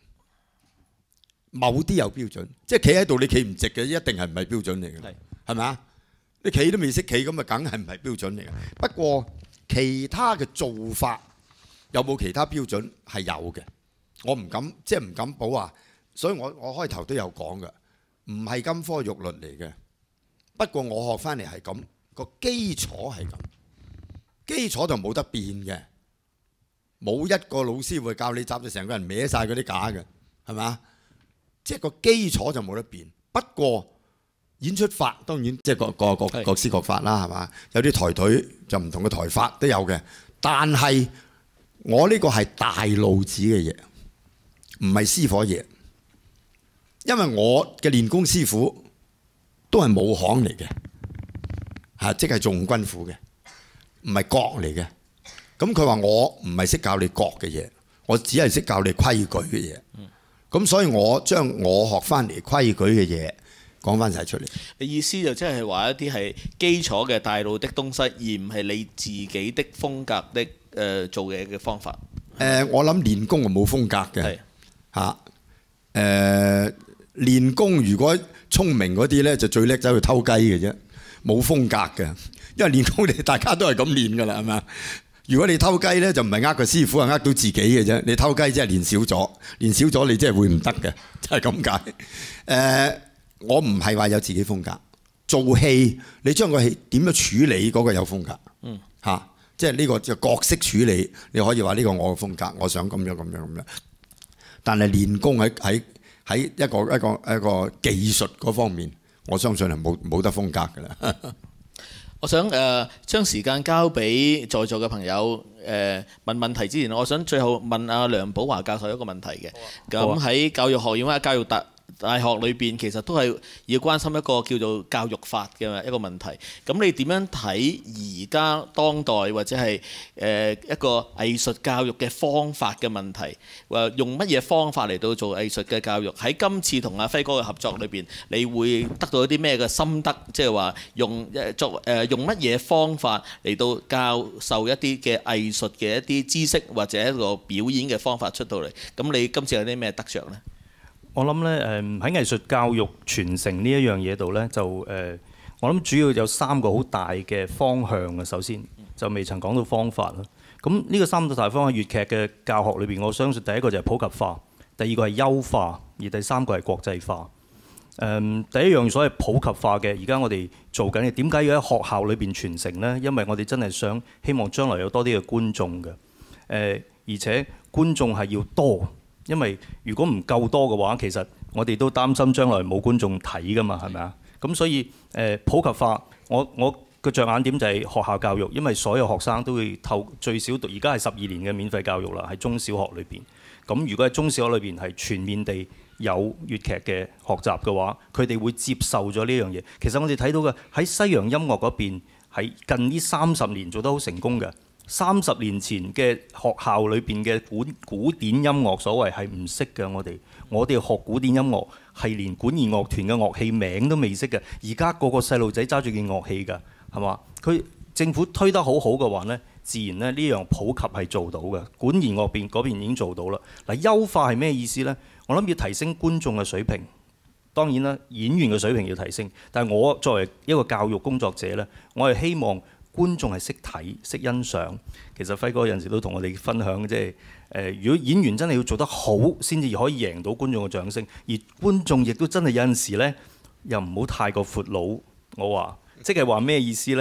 某啲有標準，即係企喺度你企唔直嘅，一定係唔係標準嚟嘅，係咪啊？你企都未識企，咁啊梗係唔係標準嚟嘅。不過其他嘅做法有冇其他標準係有嘅，我唔敢即係唔敢保話，所以我我開頭都有講嘅，唔係金科玉律嚟嘅。不過我學翻嚟係咁，個基礎係咁，基礎就冇得變嘅，冇一個老師會教你執到成個人歪晒嗰啲架嘅，係咪啊？即係個基礎就冇得變，不過演出法當然即係各各各各施各法啦，係嘛？有啲抬腿就唔同嘅抬法都有嘅，但係我呢個係大路子嘅嘢，唔係私伙嘢，因為我嘅練功師傅都係武行嚟嘅，嚇即係重軍府嘅，唔係國嚟嘅。咁佢話我唔係識教你國嘅嘢，我只係識教你規矩嘅嘢。咁所以我將我學翻嚟規矩嘅嘢講翻晒出嚟。 你意思就即係話一啲係基礎嘅大路的東西，而唔係你自己的風格的誒、呃、做嘢嘅方法。誒、 呃，我諗練功係冇風格嘅嚇。誒、呃，練功如果聰明嗰啲咧，就最叻走去偷雞嘅啫，冇風格嘅。因為練功你大家都係咁練㗎啦，係咪？如果你偷雞咧，就唔係呃個師傅，係呃到自己嘅啫。你偷雞即係練少咗，練少咗你真係會唔得嘅，就係咁解。誒、呃，我唔係話有自己風格，做戲你將個戲點樣處理嗰個有風格。嗯。嚇、啊，即係呢個就角色處理，你可以話呢個我嘅風格，我想咁樣咁樣咁樣。但係練功喺喺喺一個一個一個技術嗰方面，我相信係冇冇得風格㗎啦。 我想誒、呃、將時間交俾在座嘅朋友誒、呃、問問題之前，我想最後問阿梁寶華教授一個問題嘅。咁喺教育學院或者教育大大學裏邊，其實都係要關心一個叫做教育法嘅一個問題。咁你點樣睇而家當代或者係誒一個藝術教育嘅方法嘅問題？話用乜嘢方法嚟到做藝術嘅教育？喺今次同阿輝哥嘅合作裏邊，你會得到一啲咩嘅心得？即係話用誒作誒用乜嘢方法嚟到教授一啲嘅藝術嘅一啲知識或者一個表演嘅方法出到嚟？咁你今次有啲咩得着呢？ 我諗咧誒喺藝術教育傳承呢一樣嘢度咧，就誒、呃、我諗主要有三個好大嘅方向嘅。首先就未曾講到方法啦。咁呢個三個大方向粵劇嘅教學裏邊，我相信第一個就係普及化，第二個係優化，而第三個係國際化。誒、呃、第一樣所謂普及化嘅，而家我哋做緊嘅，點解要喺學校裏邊傳承呢？因為我哋真係想希望將來有多啲嘅觀眾嘅。誒、呃、而且觀眾係要多。因為如果唔夠多嘅話，其實我哋都擔心將來冇觀眾睇㗎嘛，係咪啊？咁所以誒、呃、普及化，我我個着眼點就係學校教育，因為所有學生都會透最少讀，而家係十二年嘅免費教育啦，喺中小學裏邊。咁如果喺中小學裏邊係全面地有粵劇嘅學習嘅話，佢哋會接受咗呢樣嘢。其實我哋睇到嘅喺西洋音樂嗰邊，係近呢三十年做得好成功嘅。三十年前嘅學校裏邊嘅古古典音樂，所謂係唔識嘅。我哋我哋學古典音樂係連管弦樂團嘅樂器名都未識嘅。而家個個細路仔揸住件樂器㗎，係嘛？佢政府推得好好嘅話呢，自然咧呢樣普及係做到嘅。管弦樂邊嗰邊已經做到啦。嗱，優化係咩意思呢？我諗要提升觀眾嘅水平，當然啦，演員嘅水平要提升。但係我作為一個教育工作者呢，我係希望觀眾係識睇、識欣賞。其實輝哥有陣時都同我哋分享，即係誒，如果演員真係要做得好，先至可以贏到觀眾嘅掌聲。而觀眾亦都真係有陣時呢，又唔好太過闊佬。我話即係話咩意思呢？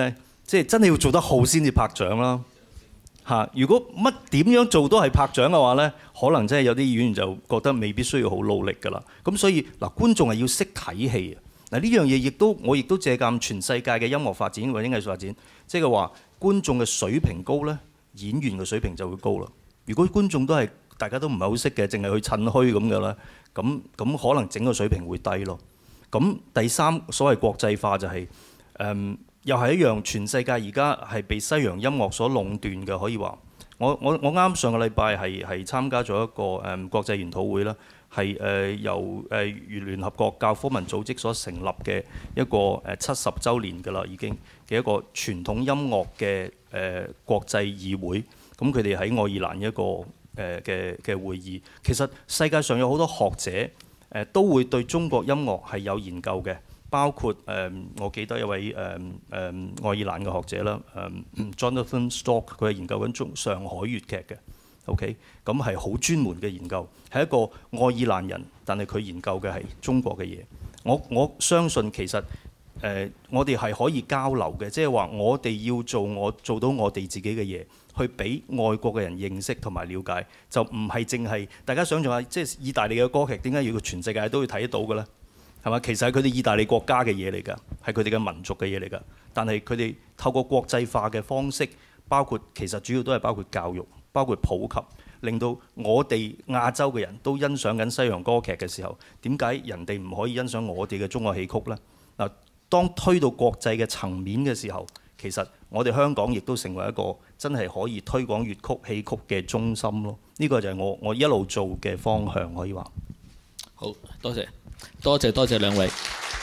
即係真係要做得好先至拍掌啦。嚇！如果乜點樣做都係拍掌嘅話咧，可能真係有啲演員就覺得未必需要好努力㗎啦。咁所以嗱，觀眾係要識睇戲啊！嗱，呢樣嘢亦都我亦都借鑑全世界嘅音樂發展或者藝術發展，即係話觀眾嘅水平高咧，演員嘅水平就會高啦。如果觀眾都係大家都唔係好識嘅，淨係去趁虛咁嘅咧，咁咁可能整個水平會低咯。咁第三所謂國際化就係、是、誒。嗯又係一樣，全世界而家係被西洋音樂所壟斷嘅，可以話。我我我啱上個禮拜係係參加咗一個誒、嗯、國際研討會啦，係誒、呃、由誒聯合國教科文組織所成立嘅一個誒七十週年㗎啦，已經嘅一個傳統音樂嘅誒、呃、國際議會。咁佢哋喺愛爾蘭一個誒嘅嘅會議。其實世界上有好多學者誒、呃、都會對中國音樂係有研究嘅。包括誒、嗯，我記得一位誒誒、嗯嗯、愛爾蘭嘅學者啦，誒、嗯、Jonathan Stork，佢係研究緊中上海粵劇嘅 ，OK，咁係好專門嘅研究，係一個愛爾蘭人，但係佢研究嘅係中國嘅嘢。我我相信其實誒、呃，我哋係可以交流嘅，即係話我哋要做我做到我哋自己嘅嘢，去俾外國嘅人認識同埋了解，就唔係淨係大家想象下，即係意大利嘅歌劇點解要全世界都要睇得到嘅咧？係嘛？其實係佢哋意大利國家嘅嘢嚟㗎，係佢哋嘅民族嘅嘢嚟㗎。但係佢哋透過國際化嘅方式，包括其實主要都係包括教育，包括普及，令到我哋亞洲嘅人都欣賞緊西洋歌劇嘅時候，點解人哋唔可以欣賞我哋嘅中國戲曲呢？嗱，當推到國際嘅層面嘅時候，其實我哋香港亦都成為一個真係可以推廣粵曲戲曲嘅中心咯。呢個就係我我一路做嘅方向，可以話。 好多謝。多謝多謝兩位。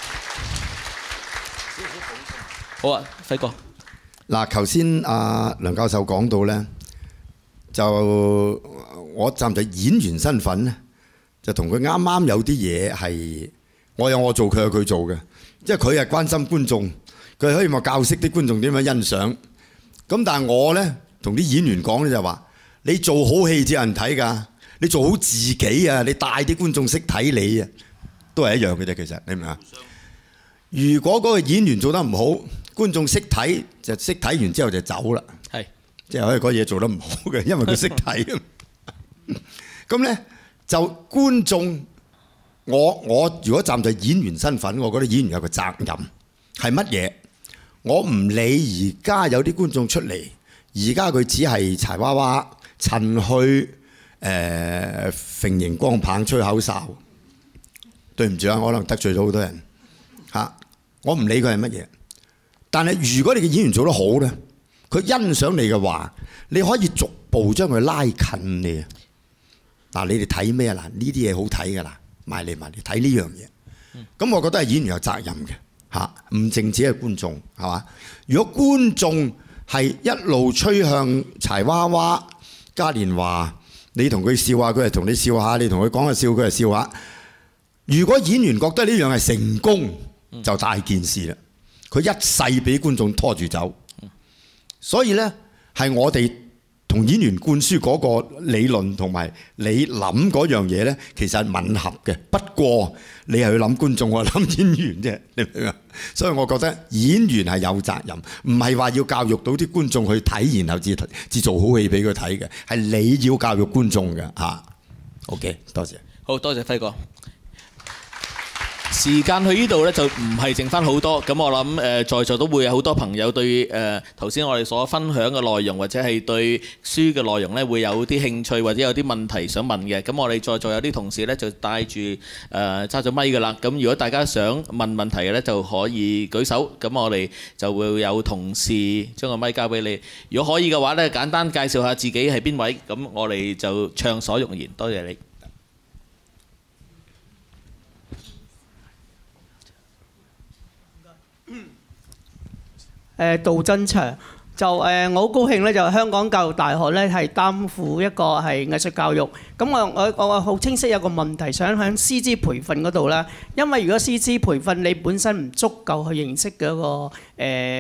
好啊，輝哥。 嗱，頭先阿梁教授講到咧，就我站在演員身份咧，就同佢啱啱有啲嘢係我有我做，佢有佢做嘅。即係佢係關心觀眾，佢可以話教識啲觀眾點樣欣賞。咁但係我咧同啲演員講咧就話：你做好戲至有人睇㗎，你做好自己啊，你帶啲觀眾識睇你啊。都係一樣嘅啫，其實你明唔明啊？如果嗰個演員做得唔好，觀眾識睇就識睇完之後就走啦。係，即係可以嗰嘢做得唔好嘅，因為佢識睇。咁咧就觀眾，我我如果站在演員身份，我覺得演員有個責任係乜嘢？我唔理而家有啲觀眾出嚟，而家佢只係柴娃娃、趁墟、誒揈熒光棒、吹口哨。對唔住啊，我可能得罪咗好多人嚇。我唔理佢係乜嘢，但係如果你嘅演員做得好咧，佢欣賞你嘅話，你可以逐步將佢拉近你。嗱，你哋睇咩啊？嗱，呢啲嘢好睇㗎啦，埋嚟埋嚟睇呢樣嘢。咁我覺得係演員有責任嘅嚇，唔淨止係觀眾係嘛？如果觀眾係一路吹向柴娃娃、嘉年華，你同佢笑下，佢係同你笑下；你同佢講下笑，佢係笑下。如果演員覺得呢樣係成功，就大件事啦。佢一世俾觀眾拖住走，所以呢，係我哋同演員灌輸嗰個理論同埋你諗嗰樣嘢呢，其實係吻合嘅。不過你係去諗觀眾，我諗演員啫，你明唔明？所以我覺得演員係有責任，唔係話要教育到啲觀眾去睇，然後至至做好戲俾佢睇嘅，係你要教育觀眾嘅嚇。OK， 多謝。 好多謝輝哥。時間去呢度咧就唔係剩翻好多，咁我諗誒在座都會有好多朋友對誒頭先我哋所分享嘅內容，或者係對書嘅內容咧會有啲興趣，或者有啲問題想問嘅。咁我哋在座有啲同事咧就帶住誒揸咗咪㗎啦。咁如果大家想問問題嘅咧就可以舉手，咁我哋就會有同事將個咪交俾你。如果可以嘅話咧，簡單介紹下自己係邊位，咁我哋就暢所欲言。多謝你。 誒杜真祥就誒，我好高興咧，就香港教育大學咧係擔負一個係藝術教育。咁我我我好清晰有個問題想喺師資培訓嗰度啦。因為如果師資培訓你本身唔足夠去認識嗰個誒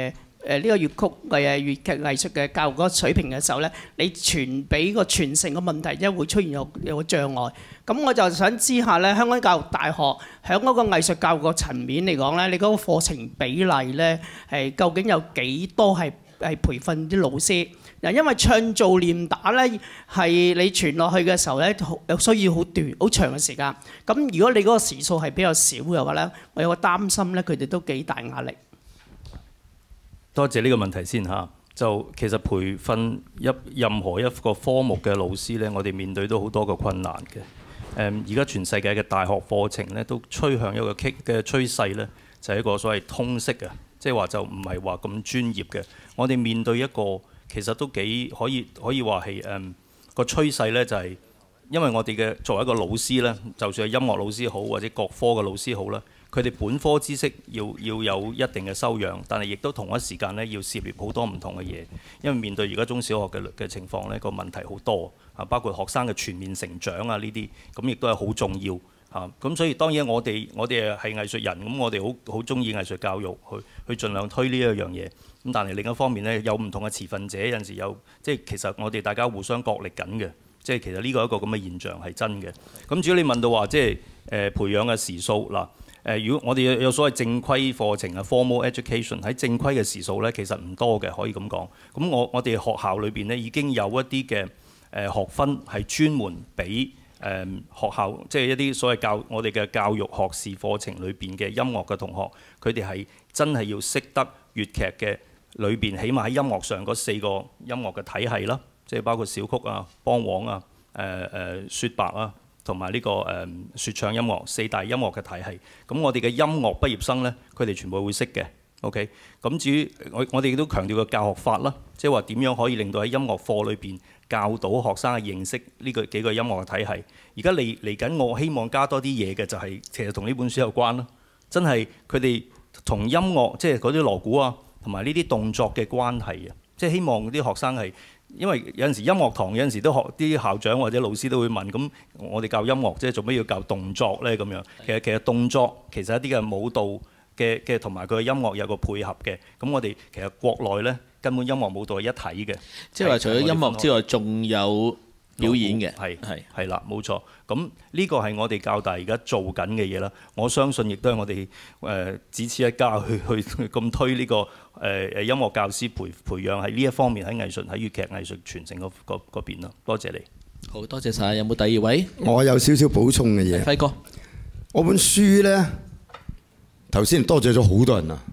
誒呢個粵曲誒粵劇藝術嘅教育嗰個水平嘅時候咧，你傳俾個傳承嘅問題，即係會出現有有個障礙。咁我就想知下咧，香港教育大學喺嗰個藝術教育個層面嚟講咧，你嗰個課程比例咧係究竟有幾多係係培訓啲老師？嗱，因為唱做練打咧係你傳落去嘅時候咧，有需要好短好長嘅時間。咁如果你嗰個時數係比較少嘅話咧，我有個擔心咧，佢哋都幾大壓力。 多謝呢個問題先嚇。就其實培訓一任何一個科目嘅老師咧，我哋面對都好多個困難嘅。誒，而家全世界嘅大學課程咧都趨向一個嘅趨勢咧，就係一個所謂通識嘅，即係話就唔係話咁專業嘅。我哋面對一個其實都幾可以可以話係誒個趨勢咧，就係因為我哋嘅作為一個老師咧，就算係音樂老師好或者各科嘅老師好啦，佢哋本科知識要要有一定嘅修養，但係亦都同一時間咧要涉獵好多唔同嘅嘢，因為面對而家中小學嘅嘅情況咧，個問題好多啊，包括學生嘅全面成長啊呢啲，咁亦都係好重要嚇。咁所以當然我哋我哋係藝術人，咁我哋好好中意藝術教育，去去盡量推呢一樣嘢。咁但係另一方面咧，有唔同嘅持份者，有陣時有即係其實我哋大家互相角力緊嘅，即係其實呢個一個咁嘅現象係真嘅。咁至於你問到話即係誒培養嘅時數嗱。誒，如果我哋有所謂正規課程啊 formal education 喺正規嘅時數咧，其實唔多嘅，可以咁講。咁我我哋學校裏邊咧已經有一啲嘅誒學分係專門俾誒學校，即係一啲所謂教我哋嘅教育學士課程裏邊嘅音樂嘅同學，佢哋係真係要識得粵劇嘅裏邊，起碼喺音樂上嗰四個音樂嘅體系啦，即係包括小曲啊、梆黃啊、誒誒説白啊。同埋呢個誒説唱音樂四大音樂嘅體系，咁我哋嘅音樂畢業生呢，佢哋全部會識嘅。OK，咁至於我我哋亦都強調個教學法啦，即係話點樣可以令到喺音樂課裏邊教到學生去認識呢個幾個音樂嘅體系。而家嚟嚟緊，我希望加多啲嘢嘅就係、是、其實同呢本書有關啦。真係佢哋同音樂即係嗰啲鑼鼓啊，同埋呢啲動作嘅關係啊，即係希望啲學生係。因為有陣時音樂堂有陣時都學啲校長或者老師都會問，咁我哋教音樂即係做咩要教動作呢？咁樣其實其實動作其實一啲嘅舞蹈嘅嘅同埋佢嘅音樂有個配合嘅。咁我哋其實國內呢，根本音樂舞蹈係一體嘅， 即係話除咗音樂之外，仲有表演嘅。 係係係啦，冇錯。咁呢個係我哋教大而家做緊嘅嘢啦。我相信亦都係我哋誒只此一家去去咁推呢個誒誒音樂教師培培養喺呢一方面喺藝術喺粵劇藝術傳承嗰嗰嗰邊咯。多謝你。 好多謝晒。有冇第二位？ 我有少少補充嘅嘢。 輝哥， 我本書咧頭先多謝咗好多人啊，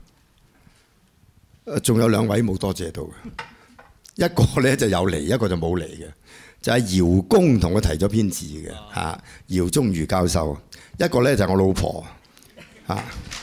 仲有兩位冇多謝到嘅，一個咧就有嚟，一個就冇嚟嘅。就係姚公同我提咗篇字嘅嚇，姚宗儒教授。一個咧就係我老婆嚇。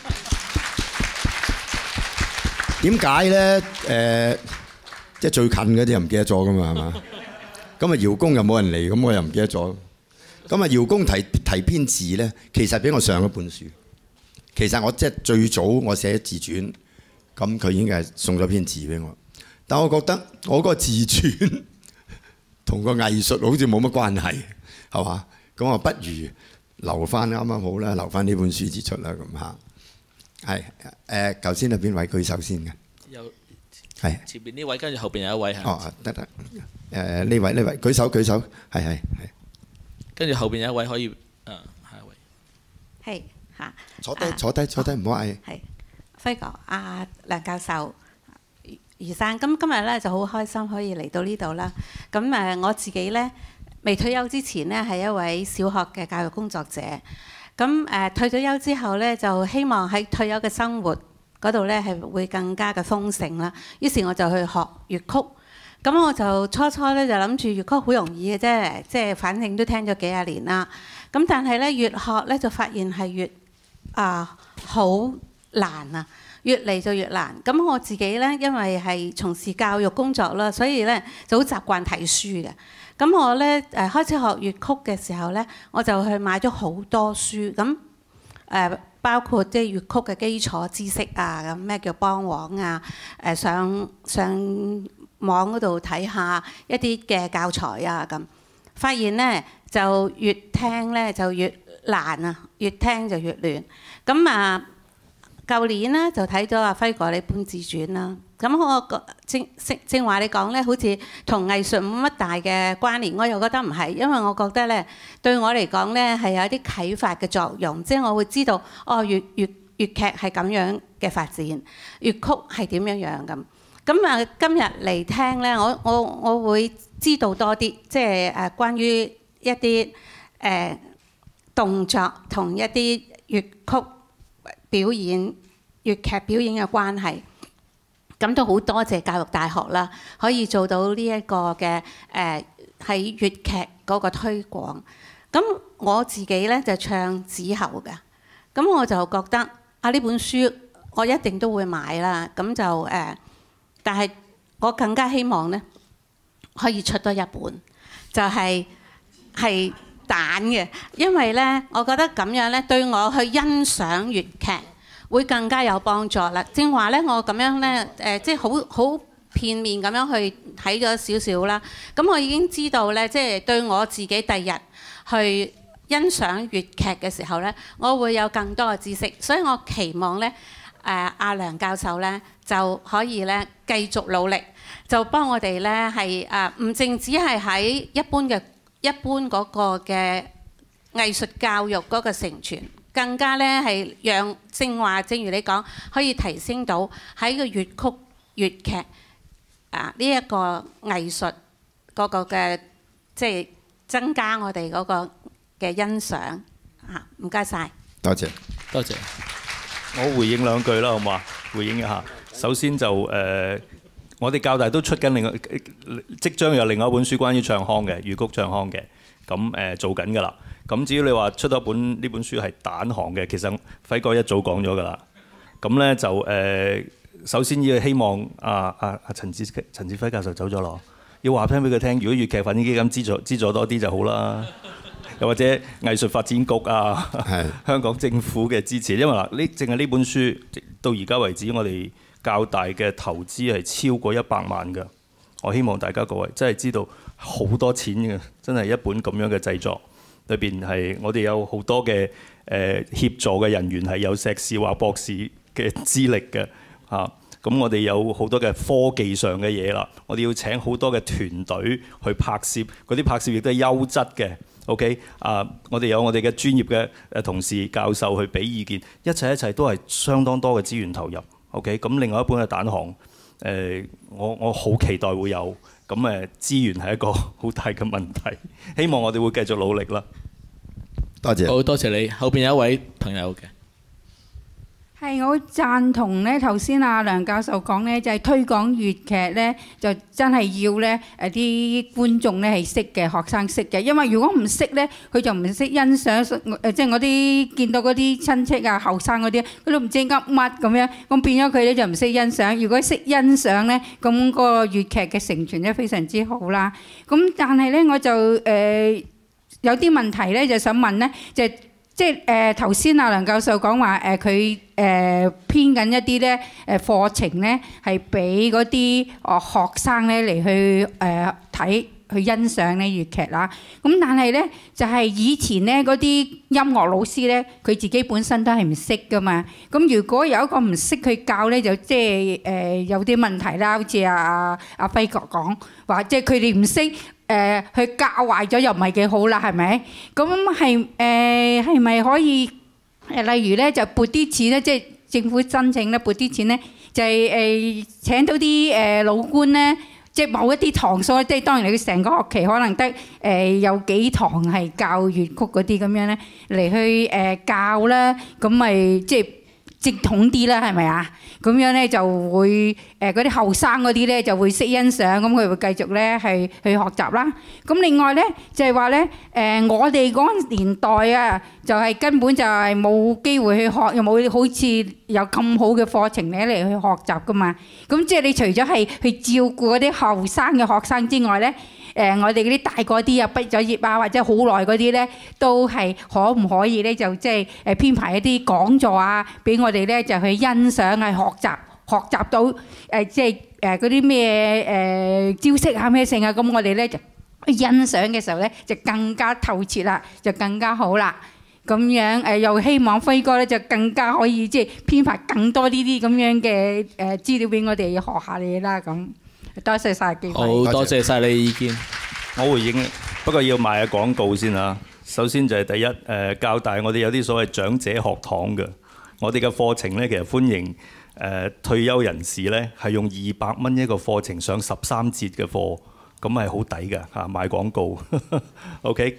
點解咧？誒，即係最近嗰啲又唔記得咗噶嘛，係嘛？咁啊，姚公又冇人嚟，咁我又唔記得咗。咁啊，姚公提提篇字咧，其實俾我上一本書。其實我即係最早我寫自傳，咁佢已經係送咗篇字俾我。但我覺得我嗰個自傳同個藝術好似冇乜關係，係嘛？咁我不如留翻啱啱好啦，留翻呢本書至出啦咁嚇。係誒，頭先係邊位舉手先嘅？ 有係前邊呢位，跟住後邊有一位嚇。 哦，得得。誒呢位呢位舉手舉手，係係係。 跟住後邊有一位可以誒下一位。 係嚇。 坐低坐低坐低，唔好嗌。 係輝哥，阿梁教授。余生，咁今日咧就好開心可以嚟到呢度啦。咁誒我自己咧未退休之前咧係一位小學嘅教育工作者。咁誒退咗休之後咧就希望喺退休嘅生活嗰度咧係會更加嘅豐盛啦。於是我就去學粵曲。咁我就初初咧就諗住粵曲好容易嘅啫，即係反正都聽咗幾廿年啦。咁但係咧越學咧就發現係越啊好難啊！越嚟就越難。咁我自己呢，因為係從事教育工作啦，所以呢就好習慣睇書嘅。咁我呢誒開始學粵曲嘅時候呢，我就去買咗好多書。咁誒包括即係粵曲嘅基礎知識啊，咁咩叫梆黃啊？誒上上網嗰度睇下一啲嘅教材啊，咁發現呢就越聽呢就越難啊，越聽就越亂。咁啊〜舊年咧就睇咗阿輝哥呢本自傳啦， 咁我正正正話你講咧，好似同藝術冇乜大嘅關聯，我又覺得唔係，因為我覺得咧對我嚟講咧係有啲啟發嘅作用，即係我會知道哦，粵粵粵劇係咁樣嘅發展，粵曲係點樣樣咁。咁啊，今日嚟聽咧，我我我會知道多啲，即係誒關於一啲誒、呃、動作同一啲粵曲表演、粵劇表演嘅關係。咁都好多謝教育大學啦，可以做到呢一個嘅誒喺粵劇嗰個推廣。咁我自己咧就唱子喉嘅，咁我就覺得啊呢本書我一定都會買啦。咁就誒、呃，但係我更加希望咧可以出多一本，就係係蛋嘅，因為咧我覺得咁樣咧對我去欣賞粵劇會更加有幫助啦。正話咧，我咁樣咧，誒、呃，即係好好片面咁樣去睇咗少少啦。咁我已經知道咧，即係對我自己第日去欣賞粵劇嘅時候咧，我會有更多嘅知識。所以我期望咧，誒、呃，阿梁教授咧就可以咧繼續努力，就幫我哋咧係誒，唔淨止係喺一般嘅一般嗰個嘅藝術教育嗰個承傳。更加咧係讓正話，正如你講，可以提升到喺個粵曲、粵劇啊呢一個藝術嗰個嘅，即係增加我哋嗰個嘅欣賞啊！唔該晒， 多謝， 多謝。 我回應兩句啦，好唔好啊？回應一下。首先就誒、呃，我哋教大都出緊另外，即將有另外一本書關於唱腔嘅粵曲唱腔嘅，咁誒、呃、做緊㗎啦。咁至於你話出多本呢本書係蛋行嘅，其實輝哥一早講咗㗎啦。咁咧就誒、呃，首先要希望啊啊啊陳志陳志輝教授走咗咯，要話聽俾佢聽，如果粵劇發展基金資助資助多啲就好啦。又或者藝術發展局啊，香港政府嘅支持，因為嗱呢淨係呢本書到而家為止，我哋較大嘅投資係超過一百萬㗎。我希望大家各位真係知道好多錢嘅，真係一本咁樣嘅製作。裏邊係我哋有好多嘅誒、呃、協助嘅人員係有碩士或博士嘅資歷嘅嚇，咁、啊、我哋有好多嘅科技上嘅嘢啦，我哋要請好多嘅團隊去拍攝，嗰啲拍攝亦都係優質嘅。OK 啊，我哋有我哋嘅專業嘅誒同事教授去俾意見，一切一切都係相當多嘅資源投入。OK，咁另外一本嘅蛋行誒、呃，我我好期待會有。咁誒資源係一個好大嘅問題，希望我哋會繼續努力啦。 多謝。 好多謝你。後邊有一位朋友嘅。 係，我贊同咧頭先阿梁教授講咧，就係推廣粵劇咧，就真係要咧誒啲觀眾咧係識嘅，學生識嘅。因為如果唔識咧，佢就唔識欣賞誒，即係我啲見到嗰啲親戚啊、後生嗰啲，佢都唔知噏乜咁樣，咁變咗佢咧就唔識欣賞。如果識欣賞咧，咁個粵劇嘅承傳咧非常之好啦。咁但係咧，我就誒有啲問題咧，就想問咧，就即係誒頭先阿梁教授講話誒佢誒編緊一啲咧誒課程咧，係俾嗰啲哦學生咧嚟去誒睇去欣賞咧粵劇啦。咁但係咧就係以前咧嗰啲音樂老師咧，佢自己本身都係唔識噶嘛。咁如果有一個唔識去教咧，就即係誒有啲問題啦。好似阿阿阿輝哥講話，即係佢哋唔識。誒、呃、去教壞咗又唔係幾好啦，係咪？咁係誒係咪可以誒？例如咧就撥啲錢咧，即係政府申請咧撥啲錢咧，就係、是、誒、呃、請到啲誒、呃、老官咧，即係某一啲堂數，即係當然你成個學期可能得誒、呃、有幾堂係教粵曲嗰啲咁樣咧嚟去誒、呃、教啦，咁咪即係正統啲啦，係咪啊？咁樣咧就會誒嗰啲後生嗰啲咧就會識欣賞，咁佢會繼續咧係去學習啦。咁另外咧就係話咧誒我哋嗰個年代啊，就係根本就係冇機會去學，又冇好似有咁好嘅課程咧嚟去學習噶嘛。咁即係你除咗係去照顧嗰啲後生嘅學生之外咧，誒我哋嗰啲大個啲啊，畢咗業啊，或者好耐嗰啲咧，都係可唔可以咧就即係誒編排一啲講座啊，俾我哋咧就去欣賞啊，學習學習到誒即係誒嗰啲咩誒招式啊咩性啊，咁我哋咧就欣賞嘅時候咧就更加透徹啦，就更加好啦。 咁樣誒，又希望輝哥咧就更加可以即係編排更多呢啲咁樣嘅誒資料俾我哋學下嘢啦。咁多謝晒機會。 好多謝晒你嘅意見。 我回應，不過要賣下廣告先啊。首先就係第一，誒教大我哋有啲所謂長者學堂嘅，我哋嘅課程咧其實歡迎誒退休人士咧係用二百蚊一個課程上十三節嘅課，咁係好抵嘅嚇。賣廣告，OK。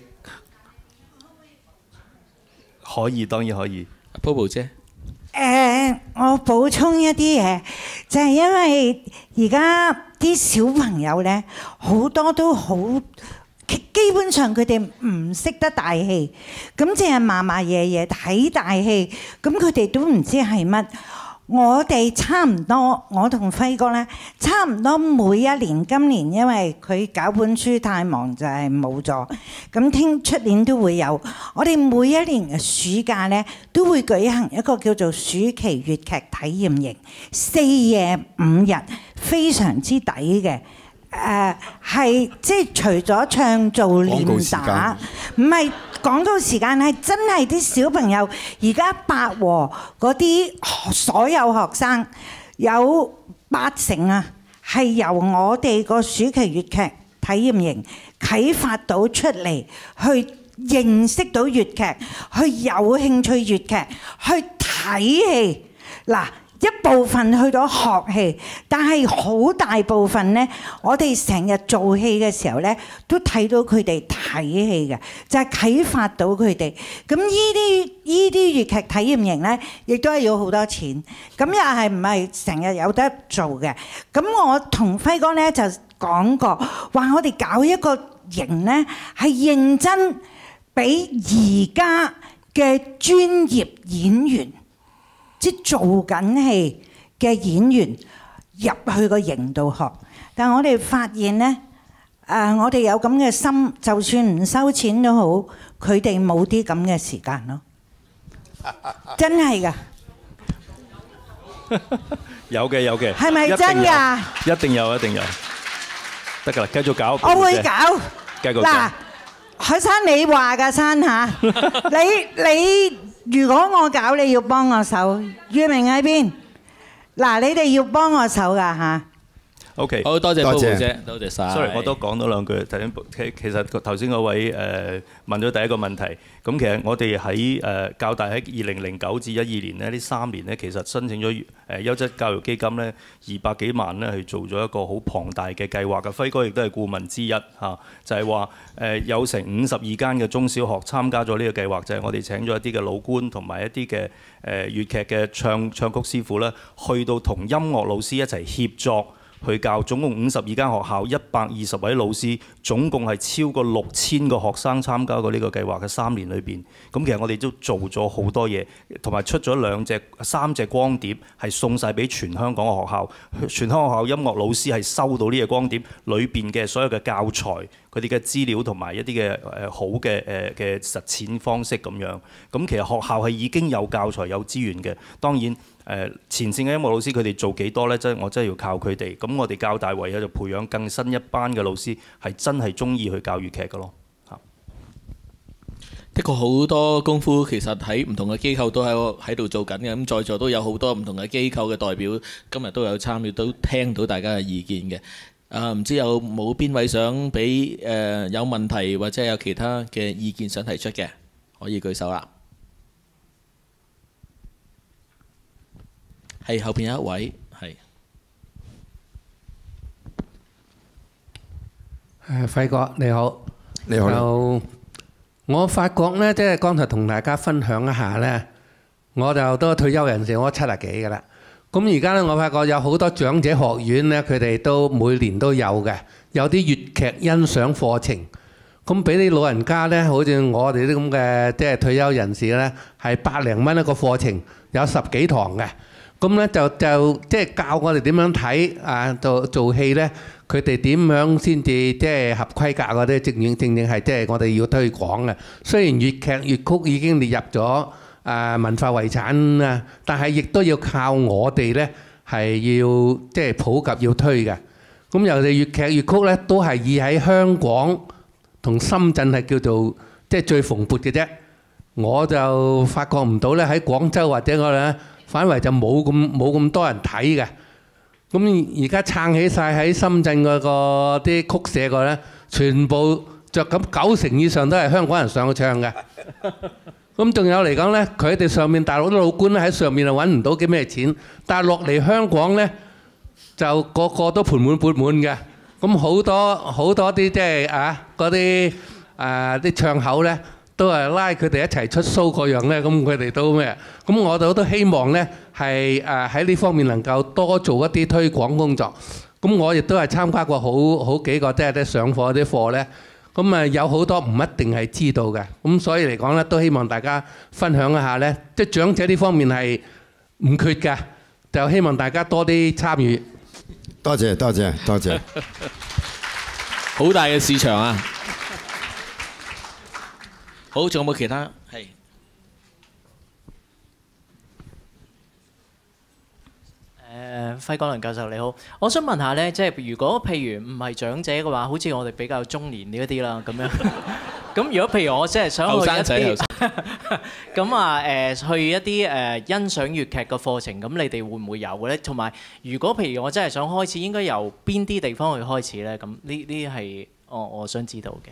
可以，當然可以。 Bobo 姐， 誒、呃，我補充一啲嘢，就係、是、因為而家啲小朋友咧，好多都好，基本上佢哋唔識得大戲，咁淨係嫲嫲爺爺睇大戲，咁佢哋都唔知係乜。我哋差唔多，我同輝哥咧，差唔多每一年，今年因為佢搞本書太忙就係冇咗，咁聽出年都會有。我哋每一年嘅暑假咧，都會舉行一個叫做暑期粵劇體驗營，四夜五日，非常之抵嘅。誒係即係除咗唱做練打，唔係廣告時間，係真係啲小朋友而家百和嗰啲所有學生有八成啊，係由我哋個暑期粵劇體驗營啟發到出嚟，去認識到粵劇，去有興趣粵劇，去睇戲嗱。一部分去到學戲，但係好大部分呢，我哋成日做戲嘅時候呢，都睇到佢哋睇戲嘅，就係啟發到佢哋。咁呢啲呢啲粵劇體驗營呢，亦都係要好多錢。咁又係唔係成日有得做嘅？咁我同輝哥呢就講過，話我哋搞一個營呢，係認真俾而家嘅專業演員。即做緊戲嘅演員入去個營度學，但係我哋發現呢，誒、呃、我哋有咁嘅心，就算唔收錢都好，佢哋冇啲咁嘅時間咯，真係㗎。 有嘅有嘅。 係咪真㗎？ 一定有一定有。得㗎啦，繼續搞。 我會搞。 繼續搞。 嗱，海生你話㗎生嚇，你你。如果我搞，你要幫我手。月明喺邊？嗱，你哋要幫我手㗎嚇。 OK， 好多謝寶寶姐，多謝晒。 Sorry， 我都講多兩句。頭先其其實頭先嗰位誒問咗第一個問題，咁其實我哋喺誒教大喺二零零九至一二年咧，呢三年咧，其實申請咗誒優質教育基金咧二百幾萬咧，去做咗一個好龐大嘅計劃嘅。輝哥亦都係顧問之一嚇，就係話誒有成五十二間嘅中小學參加咗呢個計劃，就係、是、我哋請咗一啲嘅老官同埋一啲嘅誒粵劇嘅唱唱曲師傅咧，去到同音樂老師一齊協作。去教總共五十二間學校，一百二十位老師，總共係超過六千個學生參加過呢個計劃嘅三年裏邊。咁其實我哋都做咗好多嘢，同埋出咗兩隻、三隻光碟，係送晒俾全香港嘅學校。全香港學校音樂老師係收到呢個光碟裏邊嘅所有嘅教材、佢哋嘅資料同埋一啲嘅誒好嘅誒嘅實踐方式咁樣。咁其實學校係已經有教材有資源嘅，當然。誒前線嘅音樂老師佢哋做幾多呢？真係我真係要靠佢哋。咁我哋教大唯有就培養更新一班嘅老師，係真係中意去教粵劇嘅咯。嚇， 的確好多功夫，其實喺唔同嘅機構都喺喺度做緊嘅。咁在座都有好多唔同嘅機構嘅代表，今日都有參與，都聽到大家嘅意見嘅。啊，唔知有冇邊位想俾誒有問題或者有其他嘅意見想提出嘅，可以舉手啦。係後邊有一位，係誒輝哥你好， 你好。 就我發覺咧，即係剛才同大家分享一下咧，我就都退休人士，我七十幾㗎啦。咁而家咧，我發覺有好多長者學院咧，佢哋都每年都有嘅，有啲粵劇欣賞課程。咁俾啲老人家咧，好似我哋啲咁嘅即係退休人士咧，係百零蚊一個課程，有十幾堂嘅。咁咧就就即係教我哋點樣睇啊，做做戲咧，佢哋點樣先至即係合規格嗰啲，正正正正係即係我哋要推廣嘅。雖然粵劇粵曲已經列入咗啊文化遺產啊，但係亦都要靠我哋咧係要即係普及要推嘅。咁尤其粵劇粵曲咧，都係以喺香港同深圳係叫做即係最蓬勃嘅啫。 我就發覺唔到咧喺廣州或者我咧，反為就冇咁冇咁多人睇嘅。咁而家撐起曬喺深圳嗰個啲曲社個咧，全部著咁九成以上都係香港人上去唱嘅。咁仲有嚟講咧，佢哋上面大陸啲老官咧喺上面就揾唔到幾咩錢，但係落嚟香港咧就個個都盆滿缽滿嘅。咁好多好多啲即係啊嗰啲誒啲唱口咧，都係拉佢哋一齊出 show 嗰樣咧，咁佢哋都咩？咁我哋都希望咧係誒喺呢方面能夠多做一啲推廣工作。咁我亦都係參加過好好幾個即係啲上課啲課咧。咁啊有好多唔一定係知道嘅，咁所以嚟講咧，都希望大家分享一下咧，即係長者呢方面係唔缺嘅，就希望大家多啲參與。 多謝多謝多謝， 好大嘅市場啊！好，仲有冇其他？係。 誒，輝哥梁教授你好，我想問下咧，即係如果譬如唔係長者嘅話，好似我哋比較中年呢一啲啦，咁樣。咁如果譬如我即係想去一啲，咁啊誒去一啲誒欣賞粵劇嘅課程，咁你哋會唔會有嘅咧？同埋如果譬如我真係想開始，應該由邊啲地方去開始咧？咁呢呢係我我想知道嘅。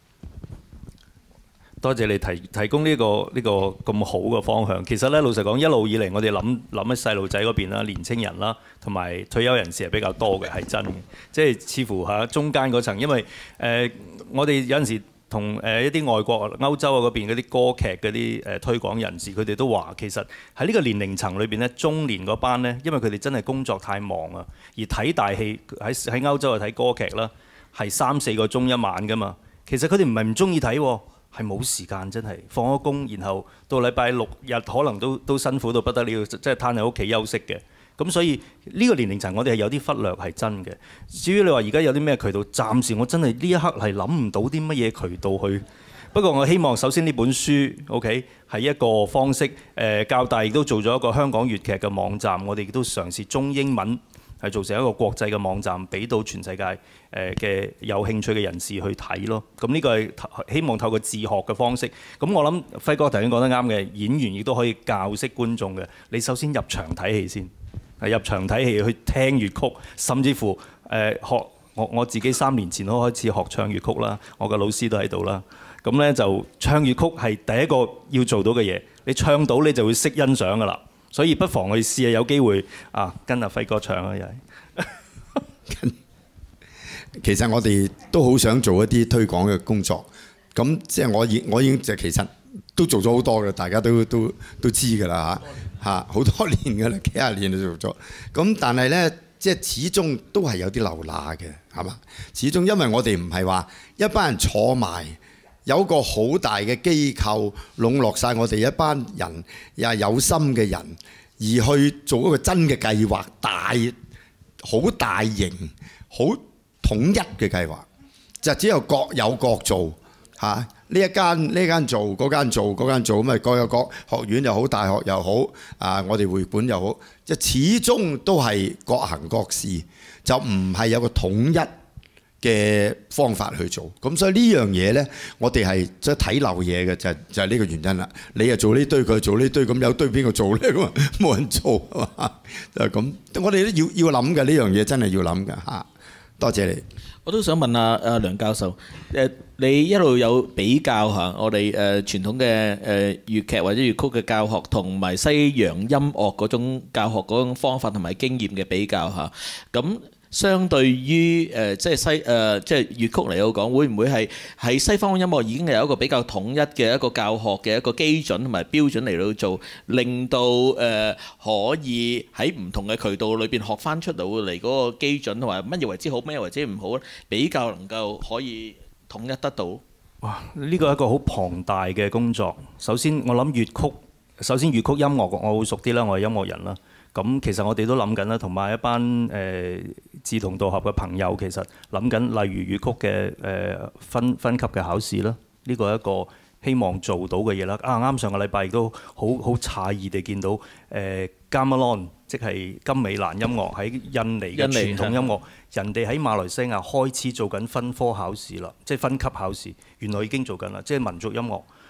多謝你提提供呢、呢個呢、呢個咁好嘅方向。其實咧，老實講，一路以嚟我哋諗諗喺細路仔嗰邊啦、年青人啦，同埋退休人士係比較多嘅，係真嘅。即係似乎喺中間嗰層，因為誒、呃、我哋有陣時同誒一啲外國歐洲啊嗰邊嗰啲歌劇嗰啲誒推廣人士，佢哋都話其實喺呢個年齡層裏邊咧，中年嗰班咧，因為佢哋真係工作太忙啊，而睇大戲喺喺歐洲啊睇歌劇啦，係三四個鐘一晚噶嘛。其實佢哋唔係唔中意睇喎。係冇時間，真係放咗工，然後到禮拜六日可能都都辛苦到不得了，即係攤喺屋企休息嘅。咁所以呢個年齡層我哋係有啲忽略係真嘅。至於你話而家有啲咩渠道，暫時我真係呢一刻係諗唔到啲乜嘢渠道去。不過我希望首先呢本書 OK 係一個方式，誒教大亦都做咗一個香港粵劇嘅網站，我哋亦都嘗試中英文係做成一個國際嘅網站，俾到全世界誒嘅有興趣嘅人士去睇咯。咁呢個係希望透過自學嘅方式。咁我諗輝哥頭先講得啱嘅，演員亦都可以教識觀眾嘅。你首先入場睇戲先，係入場睇戲去聽粵曲，甚至乎誒學我我自己三年前都開始學唱粵曲啦，我嘅老師都喺度啦。咁咧就唱粵曲係第一個要做到嘅嘢，你唱到你就會識欣賞噶啦。所以不妨去試下，有機會啊，跟阿輝哥唱啊，又係。 其實我哋都好想做一啲推廣嘅工作，咁即係我已我已經就其實都做咗好多嘅，大家都都都知㗎啦嚇嚇，好多年㗎啦，幾廿年都做咗。咁但係咧，即係始終都係有啲漏罅嘅，係嘛？始終因為我哋唔係話一班人坐埋。有個好大嘅機構籠絡晒我哋一班人，又係有心嘅人，而去做一個真嘅計劃，大好大型、好統一嘅計劃，就只有各有各做嚇。呢、啊、一間呢間做，嗰間做，嗰間做，咁啊各有各學院又好，大學又好，啊我哋會館又好，即係始終都係各行各事，就唔係有個統一嘅方法去做，咁所以呢樣嘢呢，我哋係即係睇漏嘢嘅，就係就係呢個原因啦。你又做呢堆，佢做呢堆，咁有堆邊個做呢？咁啊冇人做係嘛？就係咁。我哋都要要諗嘅呢樣嘢，真係要諗嘅嚇。多謝你。 我都想問下阿梁教授，誒你一路有比較下我哋誒傳統嘅誒粵劇或者粵曲嘅教學，同埋西洋音樂嗰種教學嗰種方法同埋經驗嘅比較下，咁。相對於誒即係西誒即係粵曲嚟到講，會唔會係喺西方音樂已經係有一個比較統一嘅一個教學嘅一個基準同埋標準嚟到做，令到誒可以喺唔同嘅渠道裏邊學翻出到嚟嗰個基準，同埋乜嘢為之好，乜嘢為之唔好，比較能夠可以統一得到？ 哇！呢個係一個好龐大嘅工作。首先我諗粵曲，首先粵曲音樂我會熟啲啦，我係音樂人啦。咁其實我哋都諗緊啦，同埋一班誒志同道合嘅朋友，其實諗緊例如粵曲嘅誒分分級嘅考試啦，呢個係一個希望做到嘅嘢啦。啊啱上個禮拜亦都好好詫異地見到誒 Gamelan， 即係金美蘭音樂喺印尼嘅傳統音樂，人哋喺馬來西亞開始做緊分科考試啦，即係分級考試，原來已經做緊啦，即係民族音樂。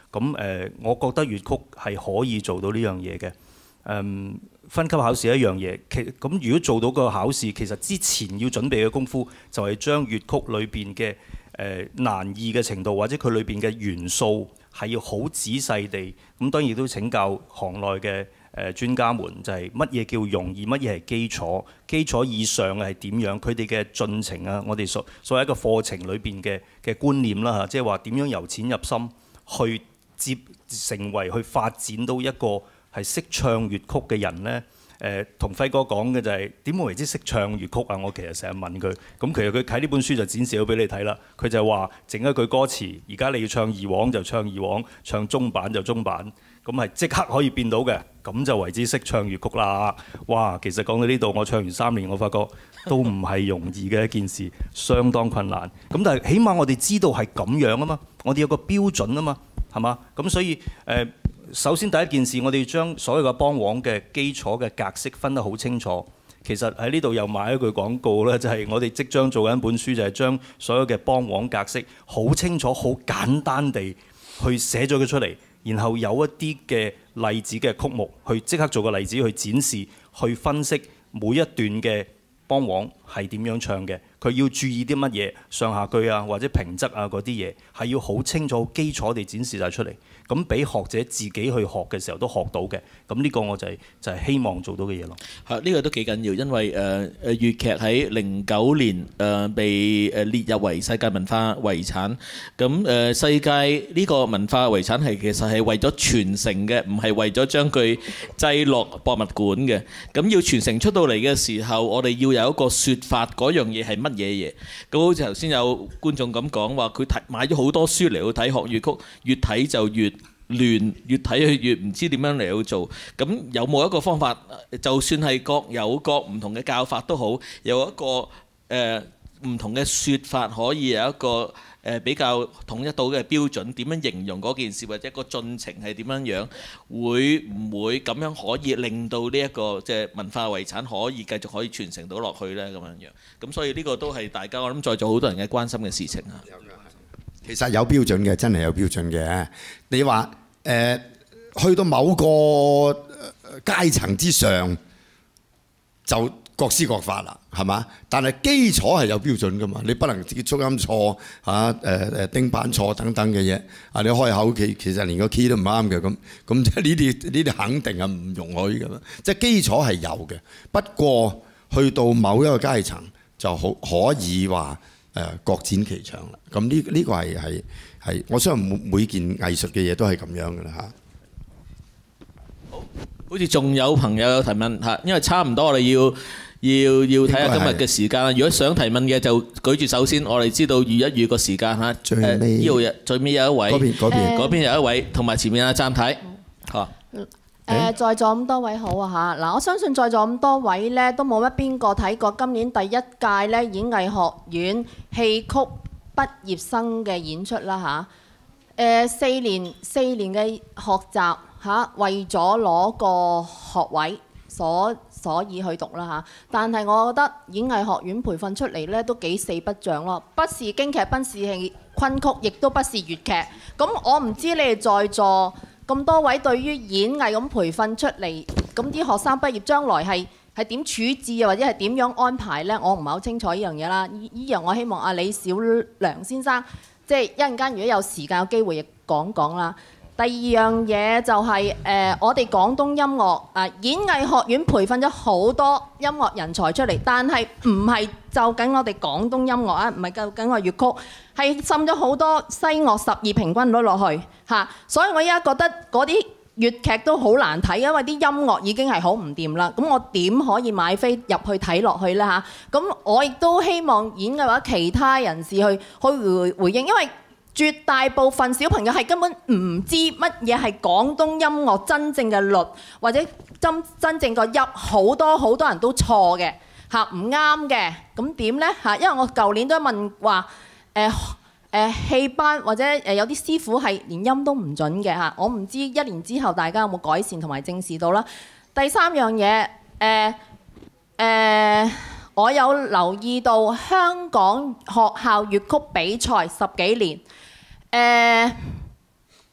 咁誒、呃，我覺得粵曲係可以做到呢樣嘢嘅。誒、嗯，分級考試一樣嘢，其咁如果做到個考試，其實之前要準備嘅功夫就係將粵曲裏邊嘅誒難易嘅程度，或者佢裏邊嘅元素係要好仔細地。咁當然亦都請教行內嘅誒專家們，就係乜嘢叫容易，乜嘢係基礎，基礎以上嘅係點樣？佢哋嘅進程啊，我哋所所謂一個課程裏邊嘅嘅觀念啦嚇，即係話點樣由淺入深去接成為去發展到一個係識唱粵曲嘅人呢？誒同輝哥講嘅就係點會為之識唱粵曲啊？我其實成日問佢，咁其實佢睇呢本書就展示咗俾你睇啦。佢就話整一句歌詞，而家你要唱二黃就唱二黃，唱中版就中版，咁係即刻可以變到嘅，咁就為之識唱粵曲啦。哇！其實講到呢度，我唱完三年，我發覺都唔係容易嘅一件事，相當困難。咁但係起碼我哋知道係咁樣啊嘛，我哋有個標準啊嘛，係嘛？咁所以誒。呃首先第一件事，我哋要將所有嘅梆黃嘅基礎嘅格式分得好清楚。其實喺呢度又賣一句廣告咧，就係我哋即將做緊一本書，就係將所有嘅梆黃格式好清楚、好簡單地去寫咗佢出嚟，然後有一啲嘅例子嘅曲目，去即刻做個例子去展示、去分析每一段嘅梆黃係點樣唱嘅，佢要注意啲乜嘢上下句啊，或者平仄啊嗰啲嘢，係要好清楚、好基礎地展示晒出嚟。咁俾學者自己去學嘅時候都學到嘅，咁呢個我就係、是、就係、是、希望做到嘅嘢咯。 係呢、這個都幾緊要，因為誒誒粵劇喺零九年誒、呃、被誒列入為世界文化遺產。咁誒、呃、世界呢個文化遺產係其實係為咗傳承嘅，唔係為咗將佢擠落博物館嘅。咁要傳承出到嚟嘅時候，我哋要有一個説法，嗰樣嘢係乜嘢嘢？咁好似頭先有觀眾咁講話，佢睇買咗好多書嚟去睇學粵曲，越睇就越亂，越睇佢越唔知點樣嚟去做。咁有冇一個方法？就算係各有各唔同嘅教法都好，有一個誒唔、呃、同嘅説法，可以有一個誒、呃、比較統一到嘅標準，點樣形容嗰件事，或者個進程係點樣樣，會唔會咁樣可以令到呢、這、一個即係、就是、文化遺產可以繼續可以傳承到落去呢？咁樣樣。咁所以呢個都係大家我諗在座好多人嘅關心嘅事情啊。 其實有標準嘅，真係有標準嘅。你話誒、呃、去到某個階層之上，就各施各法啦，係嘛？但係基礎係有標準噶嘛，你不能自己觸音錯嚇誒誒丁板錯等等嘅嘢。啊，你開口其其實連個 key 都唔啱嘅咁，咁即係呢啲呢啲肯定係唔容許噶嘛。即係基礎係有嘅，不過去到某一個階層就好可以話。誒各展其長啦，咁呢呢個係係係，我相信每每件藝術嘅嘢都係咁樣嘅啦嚇。 好，好似仲有朋友有提問嚇，因為差唔多我哋要要要睇下今日嘅時間啦。如果想提問嘅就舉住手先，我哋知道預一預個時間嚇。最尾呢度最尾有一位，嗰邊嗰邊嗰邊有一位，同埋前面阿站太嚇。 誒、呃，在座咁多位好啊嚇！嗱，我相信在座咁多位咧，都冇乜邊個睇過今年第一屆咧演藝學院戲曲畢業生嘅演出啦嚇。誒、呃，四年四年嘅學習嚇，為咗攞個學位，所所以去讀啦嚇。但係我覺得演藝學院培訓出嚟咧都幾四不像咯，不是京劇，不是戲昆曲，亦都不是粵劇。咁我唔知你哋在座咁多位對於演藝咁培訓出嚟，咁啲學生畢業將來係係點處置啊，或者係點樣安排呢？我唔係好清楚呢樣嘢啦。呢樣我希望阿李小良先生，即係一陣間如果有時間有機會亦講講啦。第二樣嘢就係、是、誒、呃，我哋廣東音樂啊，演藝學院培訓咗好多音樂人才出嚟，但係唔係就緊我哋廣東音樂啊，唔係就緊我粵曲，係滲咗好多西樂十二平均率落去嚇、啊，所以我依家覺得嗰啲粵劇都好難睇，因為啲音樂已經係好唔掂啦。咁我點可以買飛入去睇落去呢？嚇？咁我亦都希望演嘅話，其他人士去去回回應，因為絕大部分小朋友係根本唔知乜嘢係廣東音樂真正嘅律，或者真真正個音，好多好多人都錯嘅嚇，唔啱嘅。咁點呢嚇？因為我舊年都問話誒誒戲班或者誒有啲師傅係連音都唔準嘅嚇，我唔知一年之後大家有冇改善同埋正視到啦。第三樣嘢誒誒，我有留意到香港學校粵曲比賽十幾年。誒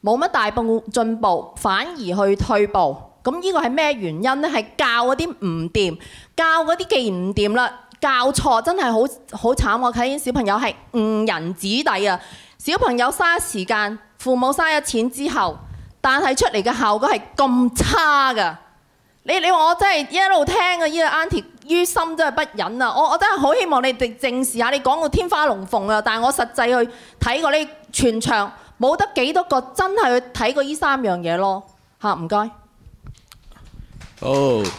冇乜大步進步，反而去退步。咁呢個係咩原因呢？係教嗰啲唔掂，教嗰啲既然唔掂啦，教錯真係好好慘。我睇見小朋友係誤人子弟啊！小朋友嘥時間，父母嘥咗錢之後，但係出嚟嘅效果係咁差㗎。你你話我真係一路聽啊，呢個 Auntie 於心真係不忍啊！我我真係好希望你哋正視下，你講到天花龍鳳啊，但係我實際去睇過呢全場冇得幾多個真係去睇過呢三樣嘢咯嚇，唔該。 好，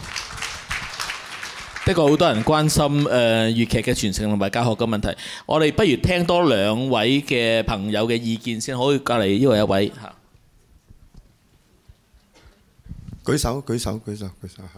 的確好多人關心誒粵劇嘅傳承同埋教學嘅問題。我哋不如聽多兩位嘅朋友嘅意見先，可以隔離呢位一位嚇。 舉手舉手舉手舉手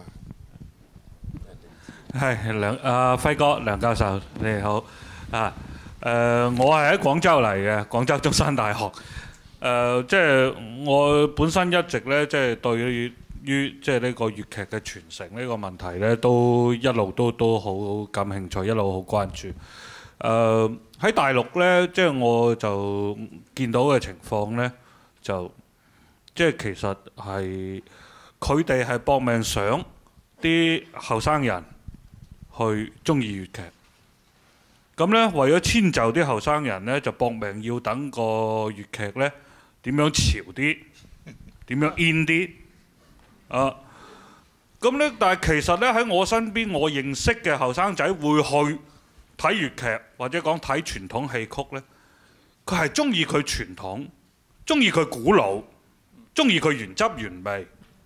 嚇。 係梁啊輝哥梁教授你好啊誒，我係喺廣州嚟嘅，廣州中山大學誒，即係我本身一直咧即係對於即係呢個粵劇嘅傳承呢個問題咧，都一路都都好感興趣，一路好關注。誒喺大陸咧，即係我就見到嘅情況咧，就即係其實係佢哋係搏命想啲後生人去中意粵劇。咁咧為咗遷就啲後生人咧，就搏命要等個粵劇咧點樣潮啲，點樣 in 啲。啊，咁咧，但係其實咧喺我身邊，我認識嘅後生仔會去睇粵劇或者講睇傳統戲曲咧，佢係中意佢傳統，中意佢古老，中意佢原汁原味。誒、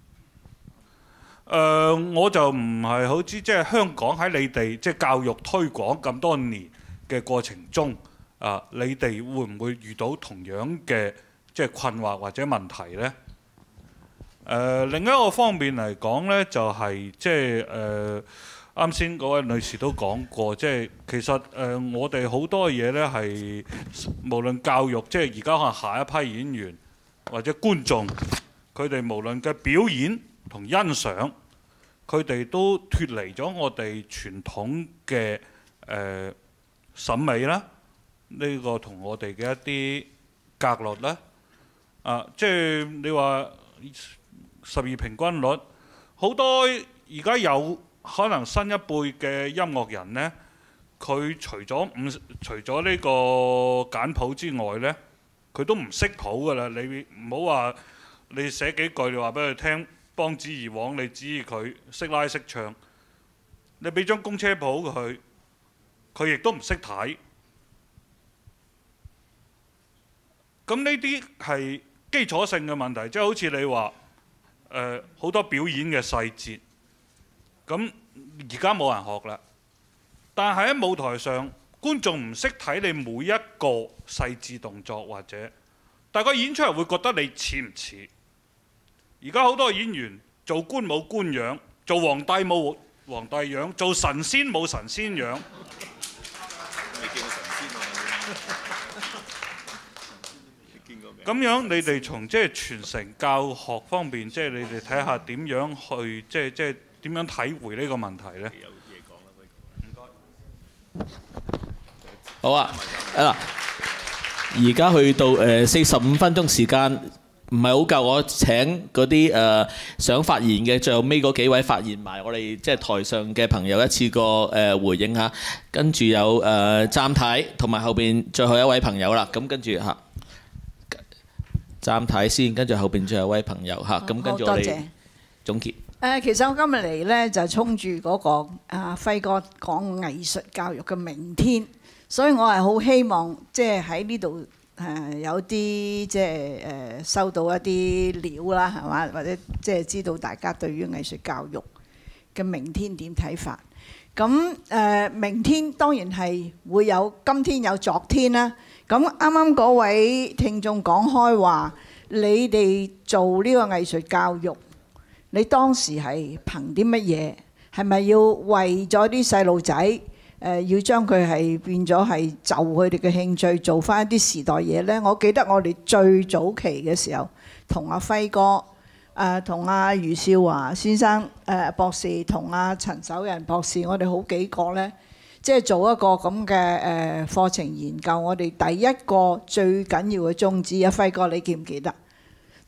呃，我就唔係好知，即係香港喺你哋即係教育推廣咁多年嘅過程中，啊，你哋會唔會遇到同樣嘅即係困惑或者問題咧？誒、呃、另一個方面嚟講呢，就係即係誒啱先嗰位女士都講過，即係其實誒、呃、我哋好多嘢呢係無論教育，即係而家可能下一批演員或者觀眾，佢哋無論嘅表演同欣賞，佢哋都脫離咗我哋傳統嘅誒、呃、審美啦，呢、呢個同我哋嘅一啲格律啦，啊，即係你話十二平均率，好多而家有可能新一輩嘅音樂人呢，佢除咗五除咗呢個簡譜之外呢，佢都唔識譜㗎啦。你唔好話你寫幾句，你話俾佢聽，梆子怡往，你指意佢識拉識唱，你俾張公車譜佢，佢亦都唔識睇。咁呢啲係基礎性嘅問題，即係好似你話。誒好、呃、多表演嘅細節，咁而家冇人學啦。但係喺舞台上，觀眾唔識睇你每一個細緻動作，或者但係個演出嚟會覺得你似唔似？而家好多演員做官冇官樣，做皇帝冇皇帝樣，做神仙冇神仙樣。未見過神仙啊！咁樣你哋從即係傳承教學方面，即係你哋睇下點樣去即係即係點樣體會呢個問題咧？唔該。 好啊，嗱，而家去到誒四十五分鐘時間，唔係好夠，我請嗰啲誒想發言嘅最後尾嗰幾位發言埋，我哋即係台上嘅朋友一次過誒回應下，跟住有誒站太同埋後邊最後一位朋友啦，咁跟住嚇。站睇先，跟住後邊仲有位朋友嚇，咁跟住我哋總結。 誒，其實我今日嚟咧就係衝住嗰個阿輝哥講藝術教育嘅明天，所以我係好希望即係喺呢度誒有啲即係誒收到一啲料啦，係嘛，或者即係知道大家對於藝術教育嘅明天點睇法。咁誒，明天當然係會有今天有昨天啦。咁啱啱嗰位聽眾講開話，你哋做呢個藝術教育，你當時係憑啲乜嘢？係咪要為咗啲細路仔誒，要將佢係變咗係就佢哋嘅興趣，做翻一啲時代嘢呢？我記得我哋最早期嘅時候，同阿輝哥、誒同阿余少華先生誒、呃、博士，同阿陳守仁博士，我哋好幾個呢。即係做一個咁嘅誒課程研究，我哋第一個最緊要嘅宗旨，阿輝哥你記唔記得？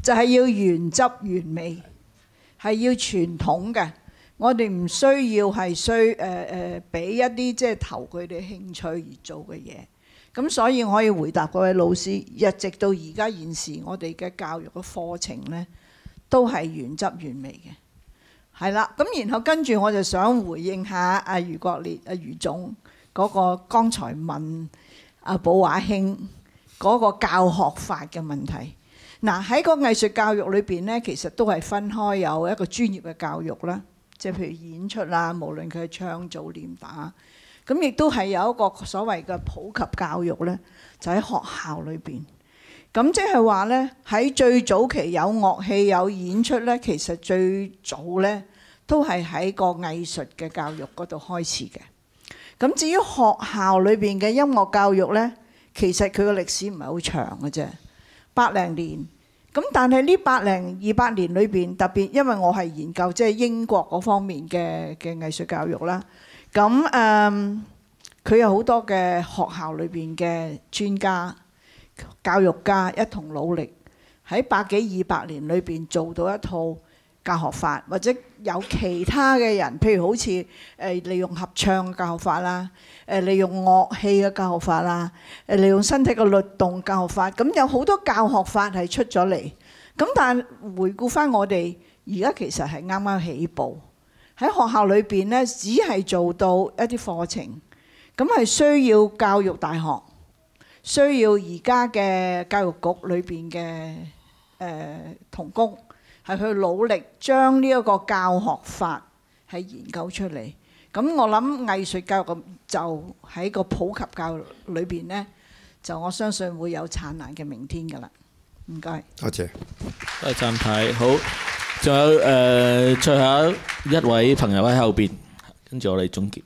就係要原汁原味，係要傳統嘅。我哋唔需要係需誒誒俾一啲即係投佢哋興趣而做嘅嘢。咁所以我可以回答各位老師，一直到而家現時我哋嘅教育嘅課程呢，都係原汁原味嘅。係啦，咁然後跟住我就想回應下阿余國烈、阿余總嗰個剛才問阿寶華兄嗰個教學法嘅問題。嗱，喺個藝術教育裏邊呢，其實都係分開有一個專業嘅教育啦，即係譬如演出啦，無論佢係唱、做、念、打。咁亦都係有一個所謂嘅普及教育呢，就喺學校裏邊。咁即係話呢，喺最早期有樂器有演出呢，其實最早呢都係喺個藝術嘅教育嗰度開始嘅。咁至於學校裏邊嘅音樂教育呢，其實佢個歷史唔係好長嘅啫，百零年。咁但係呢百零二百年裏邊，特別因為我係研究即係英國嗰方面嘅嘅藝術教育啦。咁誒，佢、嗯、有好多嘅學校裏邊嘅專家、教育家一同努力，喺百幾二百年裏邊做到一套教學法，或者有其他嘅人，譬如好似誒利用合唱嘅教學法啦，誒利用樂器嘅教學法啦，誒利用身體嘅律動教學法，咁有好多教學法係出咗嚟。咁但回顧翻我哋而家其實係啱啱起步。喺學校裏邊咧，只係做到一啲課程，咁係需要教育大學，需要而家嘅教育局裏邊嘅誒同工，係去努力將呢一個教學法係研究出嚟。咁我諗藝術教育就喺個普及教育裏邊咧，就我相信會有燦爛嘅明天㗎啦。唔該， 多謝， 多謝贊太好。仲有誒、呃，最後一位朋友喺後邊，跟住我哋總結。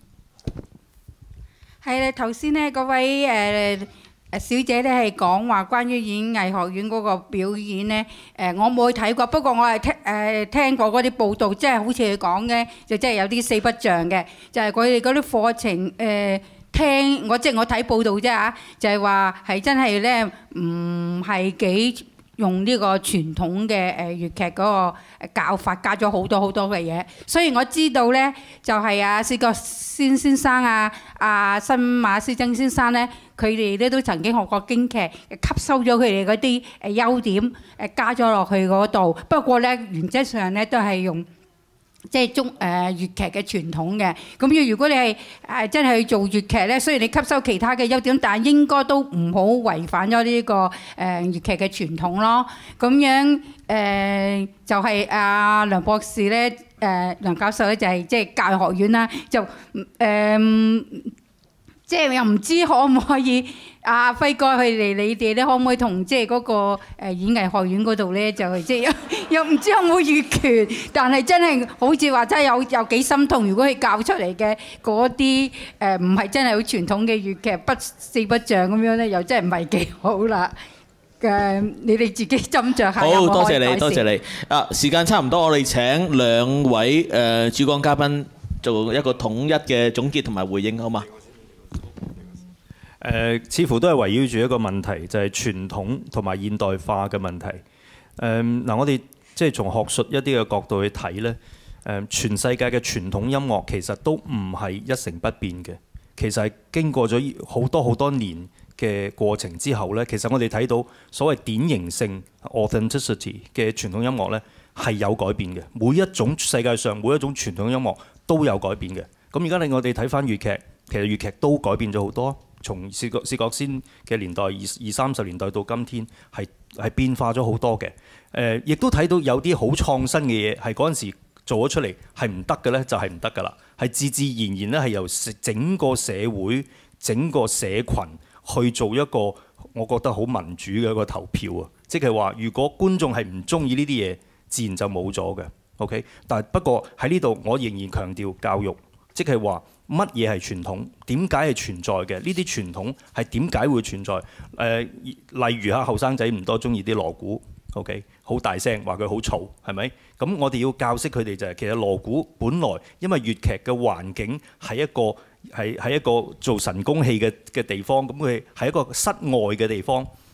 係啦，頭先呢嗰位誒誒小姐咧係講話關於演藝學院嗰個表演咧，誒我冇去睇過，不過我係聽誒聽過嗰啲報道，即係好似佢講嘅，就即係有啲四不像嘅，就係佢哋嗰啲課程誒聽我即係我睇報道啫嚇，就係話係真係咧唔係幾用呢個傳統嘅誒粵劇嗰個教法，加咗好多好多嘅嘢。所以我知道咧，就係阿薛覺先先生啊、阿新馬師曾先生咧，佢哋咧都曾經學過京劇，吸收咗佢哋嗰啲誒優點，誒加咗落去嗰度。不過咧，原則上咧都係用即係中誒粵劇嘅傳統嘅。咁要如果你係誒真係去做粵劇咧，雖然你吸收其他嘅優點，但係應該都唔好違反咗呢個誒粵劇嘅傳統咯。咁樣誒就係阿梁博士咧，誒梁教授咧就係即係教育學院啦，就誒即係又唔知可唔可以阿輝哥佢哋你哋咧可唔可以同即係嗰個誒演藝學院嗰度咧就係即係又唔知有冇越權，但係真係好似話真係有有幾心痛。如果佢教出嚟嘅嗰啲誒唔係真係好傳統嘅粵劇不四不像咁樣咧，又真係唔係幾好啦。誒，你哋自己斟酌下。 好多謝你，多謝你。啊，時間差唔多，我哋請兩位誒主講嘉賓做一個統一嘅總結同埋回應，好嘛？ 誒、呃，似乎都係圍繞住一個問題，就係、是、傳統同埋現代化嘅問題。誒、呃、嗱，我哋即係從學術一啲嘅角度去睇呢，誒、呃，全世界嘅傳統音樂其實都唔係一成不變嘅，其實係經過咗好多好多年嘅過程之後呢，其實我哋睇到所謂典型性 authenticity 嘅傳統音樂呢係有改變嘅。每一種世界上每一種傳統音樂都有改變嘅。咁而家令我哋睇翻粵劇，其實粵劇都改變咗好多。從薛覺薛覺先嘅年代，二二三十年代到今天，係係變化咗好多嘅。誒、呃，亦都睇到有啲好創新嘅嘢，係嗰陣時做咗出嚟係唔得嘅咧，就係唔得㗎啦。係自自然然咧，係由整個社會、整個社群去做一個我覺得好民主嘅一個投票啊。即係話，如果觀眾係唔中意呢啲嘢，自然就冇咗嘅。OK， 但係不過喺呢度，我仍然強調教育，即係話。乜嘢係傳統？點解係存在嘅？呢啲傳統係點解會存在？誒、呃，例如嚇後生仔唔多中意啲鑼鼓 ，OK， 好大聲，話佢好嘈，係咪？咁我哋要教識佢哋就係、是，其實鑼鼓本來因為粵劇嘅環境係一個係係一個做神功戲嘅嘅地方，咁佢係一個室外嘅地方。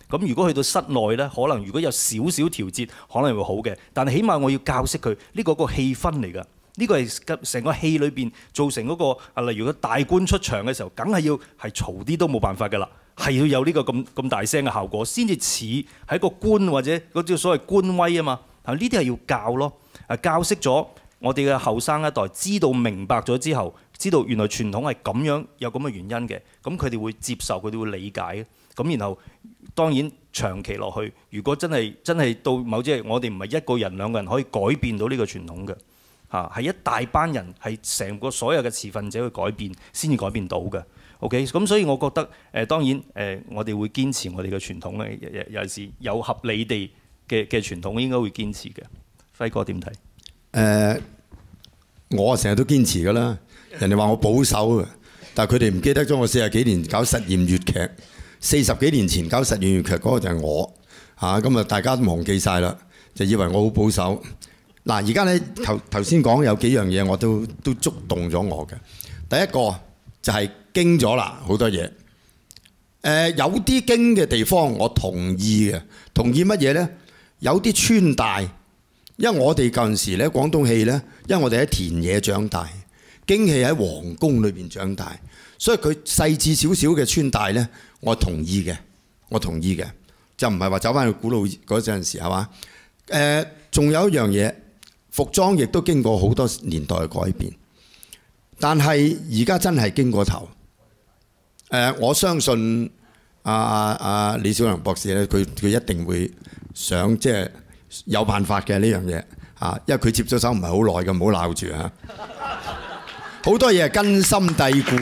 咁如果去到室內呢，可能如果有少少調節，可能會好嘅。但係起碼我要教識佢，呢個個氣氛嚟㗎。呢個係成個戲裏邊造成嗰個啊，例如個大官出場嘅時候，梗係要係嘈啲都冇辦法㗎啦，係要有呢個咁咁大聲嘅效果，先至似係一個官或者嗰啲所謂官威啊嘛。啊，呢啲係要教咯，啊教識咗我哋嘅後生一代，知道明白咗之後，知道原來傳統係咁樣有咁嘅原因嘅，咁佢哋會接受，佢哋會理解嘅。咁然後當然長期落去，如果真係真係到某啲，我哋唔係一個人兩個人可以改變到呢個傳統嘅。嚇，係一大班人，係成個所有嘅持份者去改變，先至改變到嘅。OK，咁所以我覺得誒、呃、當然誒、呃，我哋會堅持我哋嘅傳統咧，尤其是有合理地嘅嘅傳統，應該會堅持嘅。輝哥點睇？誒、 呃，我成日都堅持㗎啦。人哋話我保守嘅，但係佢哋唔記得咗我四十幾年搞實驗粵劇，四十幾年前搞實驗粵劇嗰個就係我嚇，咁啊大家都忘記晒啦，就以為我好保守。嗱，而家咧頭頭先講有幾樣嘢我都都觸動咗我嘅。第一個就係經咗啦，好多嘢。誒、呃、有啲經嘅地方我同意嘅，同意乜嘢咧？有啲穿戴，因為我哋舊陣時咧廣東戲咧，因為我哋喺田野長大，京戲喺皇宮裏邊長大，所以佢細緻少少嘅穿戴咧，我同意嘅，我同意嘅，就唔係話走翻去古老嗰陣時係嘛？誒、呃，仲有一樣嘢。服裝亦都經過好多年代嘅改變，但係而家真係經過頭。誒、呃，我相信阿阿阿李小龍博士咧，佢佢一定會想即係有辦法嘅呢樣嘢啊，因為佢接咗手唔係好耐嘅，唔好鬧住啊。好多嘢係根深蒂固，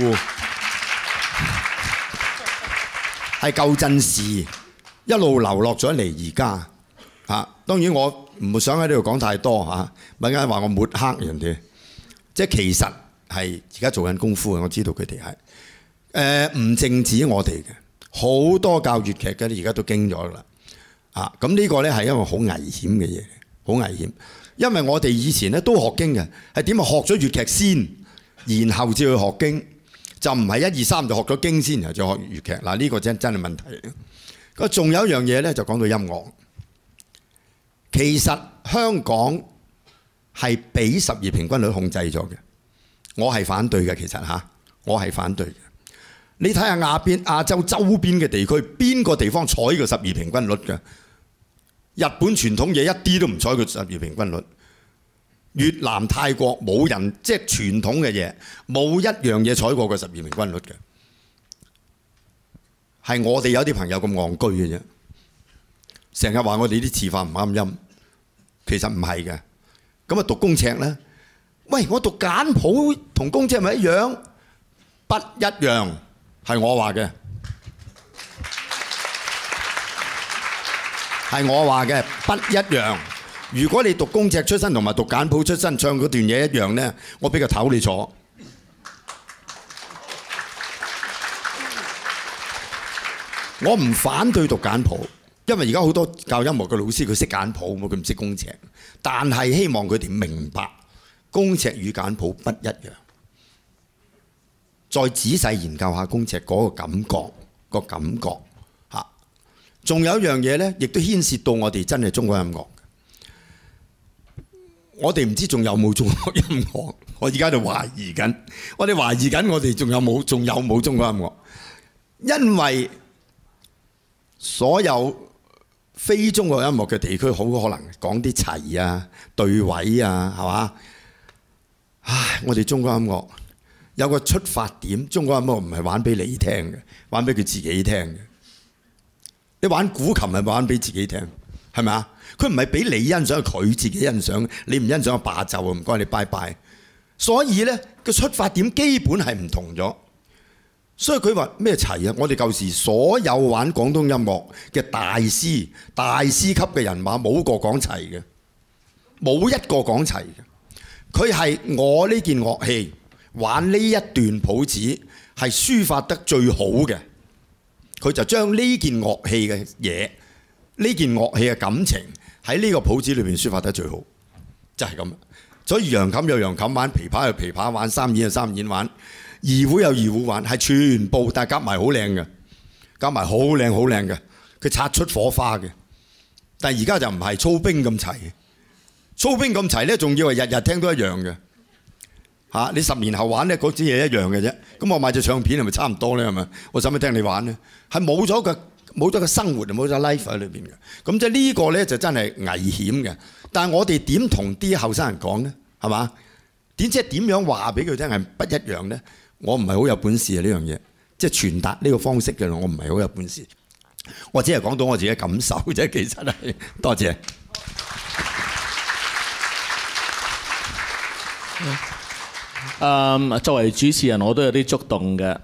係舊陣時一路流落咗嚟而家啊。當然我唔想喺呢度講太多嚇，咪梗係話我抹黑人哋，即係其實係而家做緊功夫嘅，我知道佢哋係誒唔淨止我哋嘅，好多教粵劇嘅而家都經咗啦啊！咁呢個咧係一個好危險嘅嘢，好危險，因為我哋以前咧都學經嘅，係點啊？學咗粵劇先，然後至去學經，就唔係一二三就學咗經先，然後再學粵劇嗱，呢個真真係問題嚟嘅。咁仲有一樣嘢咧，就講到音樂。其實香港係俾十二平均率控制咗嘅，我係反對嘅。其實嚇，我係反對嘅。你睇下亞邊亞洲周邊嘅地區，邊個地方採過十二平均率嘅？日本傳統嘢一啲都唔採過十二平均率。越南、泰國冇人即係傳統嘅嘢，冇一樣嘢採過個十二平均率嘅。係我哋有啲朋友咁戇居嘅啫，成日話我哋啲詞法唔啱音。其實唔係嘅，咁啊讀公尺咧，喂，我讀簡譜同公尺係咪一樣？不一樣，係我話嘅，係我話嘅，不一樣。如果你讀公尺出身同埋讀簡譜出身唱嗰段嘢一樣咧，我俾個頭你坐。我唔反對讀簡譜。因為而家好多教音樂嘅老師佢識簡譜，佢唔識公尺，但係希望佢哋明白公尺與簡譜不一樣。再仔細研究下公尺嗰個感覺，個感覺嚇。仲有一樣嘢咧，亦都牽涉到我哋真係中國音樂。我哋唔知仲有冇中國音樂，我而家就懷疑緊。我哋懷疑緊，我哋仲有冇仲有冇中國音樂？因為所有非中國音樂嘅地區，好可能講啲齊啊、對位啊，係嘛？唉，我哋中國音樂有個出發點，中國音樂唔係玩俾你聽嘅，玩俾佢自己聽嘅。你玩古琴係玩俾自己聽，係咪啊？佢唔係俾你欣賞，佢自己欣賞。你唔欣賞罷奏啊，唔該你拜拜。所以呢個出發點基本係唔同咗。所以佢話咩齊啊？我哋舊時所有玩廣東音樂嘅大師、大師級嘅人馬，冇個講齊嘅，冇一個講齊嘅。佢係我呢件樂器玩呢一段譜子係抒發得最好嘅，佢就將呢件樂器嘅嘢、呢件樂器嘅感情喺呢個譜子裏邊抒發得最好，就係咁。所以揚琴有揚琴玩，琵琶有琵琶玩，三弦有三弦玩。二胡有二胡玩，係全部但係夾埋好靚嘅，夾埋好靚好靚嘅。 佢擦出火花嘅。但係而家就唔係操兵咁齊，操兵咁齊咧，仲要係日日聽都一樣嘅嚇、啊。你十年後玩咧，嗰支嘢一樣嘅啫。咁我買隻唱片係咪差唔多咧？係咪？我使乜聽你玩咧？係冇咗個冇咗個生活，冇咗 life 喺裏邊嘅。咁即係呢個咧就真係危險嘅。但係我哋點同啲後生人講咧？係嘛？點即係點樣話俾佢聽係不一樣咧？我唔係好有本事啊！呢樣嘢即係傳達呢個方式嘅，我唔係好有本事。我只係講到我自己嘅感受啫，其實係多謝。 誒，作為主持人，我都有啲觸動嘅。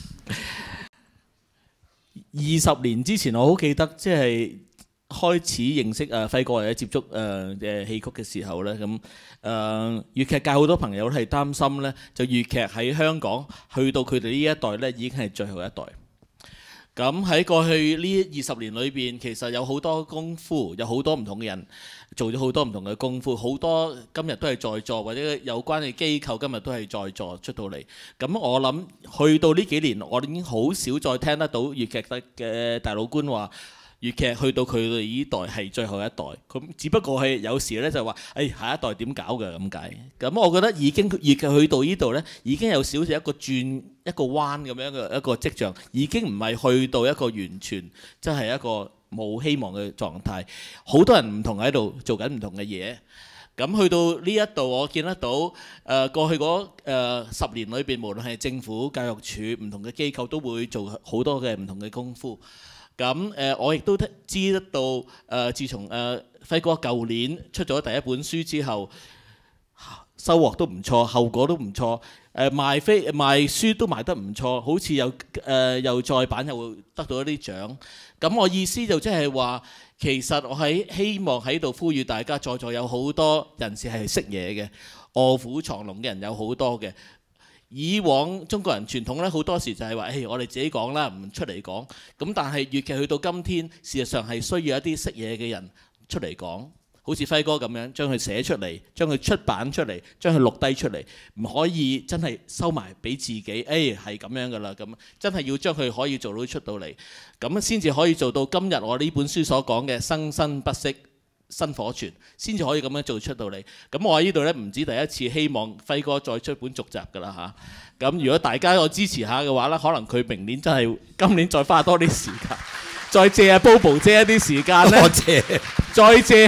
二十年之前，我好記得，即係開始認識誒輝哥或者接觸誒誒戲曲嘅時候咧，咁誒粵劇界好多朋友都係擔心咧，就粵劇喺香港去到佢哋呢一代咧，已經係最後一代。咁喺過去呢二十年裏邊，其實有好多功夫，有好多唔同嘅人做咗好多唔同嘅功夫，好多今日都係在座，或者有關嘅機構今日都係在座出到嚟。咁我諗去到呢幾年，我哋已經好少再聽得到粵劇嘅大老官話粵劇去到佢哋呢代係最後一代。咁只不過係有時咧就話，誒、哎、下一代點搞嘅咁解。咁我覺得已經粵劇去到呢度咧，已經有少少一個轉一個彎咁樣嘅一個跡象，已經唔係去到一個完全真係一個冇希望嘅狀態。好多人唔同喺度做緊唔同嘅嘢。咁去到呢一度，我見得到誒、呃、過去嗰、呃、十年裏邊，無論係政府、教育署唔同嘅機構都會做好多嘅唔同嘅功夫。咁誒、呃，我亦都知得到誒、呃，自從誒、呃、輝哥舊年出咗第一本書之後，收穫都唔錯，後果都唔錯。誒、呃、賣飛賣書都賣得唔錯，好似又誒、呃、又再版又會得到一啲獎。咁我意思就即係話，其實我喺希望喺度呼籲大家，在座有好多人士係識嘢嘅，臥虎藏龍嘅人有好多嘅。以往中國人傳統咧，好多時就係話，誒我哋自己講啦，唔出嚟講。咁但係粵劇去到今天，事實上係需要一啲識嘢嘅人出嚟講，好似輝哥咁樣，將佢寫出嚟，將佢出版出嚟，將佢錄低出嚟，唔可以真係收埋俾自己。誒係咁樣噶啦，咁真係要將佢可以做到出到嚟，咁先至可以做到今日我呢本書所講嘅生生不息。薪火傳先至可以咁樣做出到嚟。咁我喺呢度咧唔止第一次希望輝哥再出本續集㗎啦嚇。咁如果大家有支持下嘅話咧，可能佢明年真係今年再花多啲時間，再借阿 Bobo 姐一啲時間咧，謝再借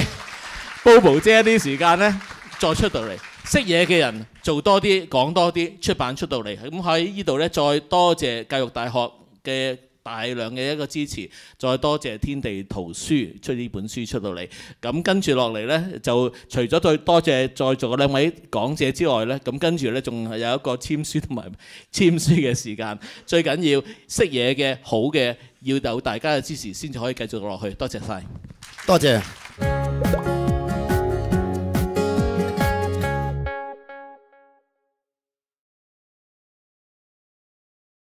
Bobo 姐一啲時間咧，再出到嚟。識嘢嘅人做多啲，講多啲，出版出到嚟。咁喺呢度咧，再多謝教育大學嘅大量嘅一個支持，再多謝天地圖書出呢本書出到嚟。咁跟住落嚟呢，就除咗再多謝在座嘅兩位講者之外呢，咁跟住呢，仲係有一個簽書同埋簽書嘅時間。最緊要識嘢嘅好嘅，要有大家嘅支持先至可以繼續落去。多謝晒， 多謝。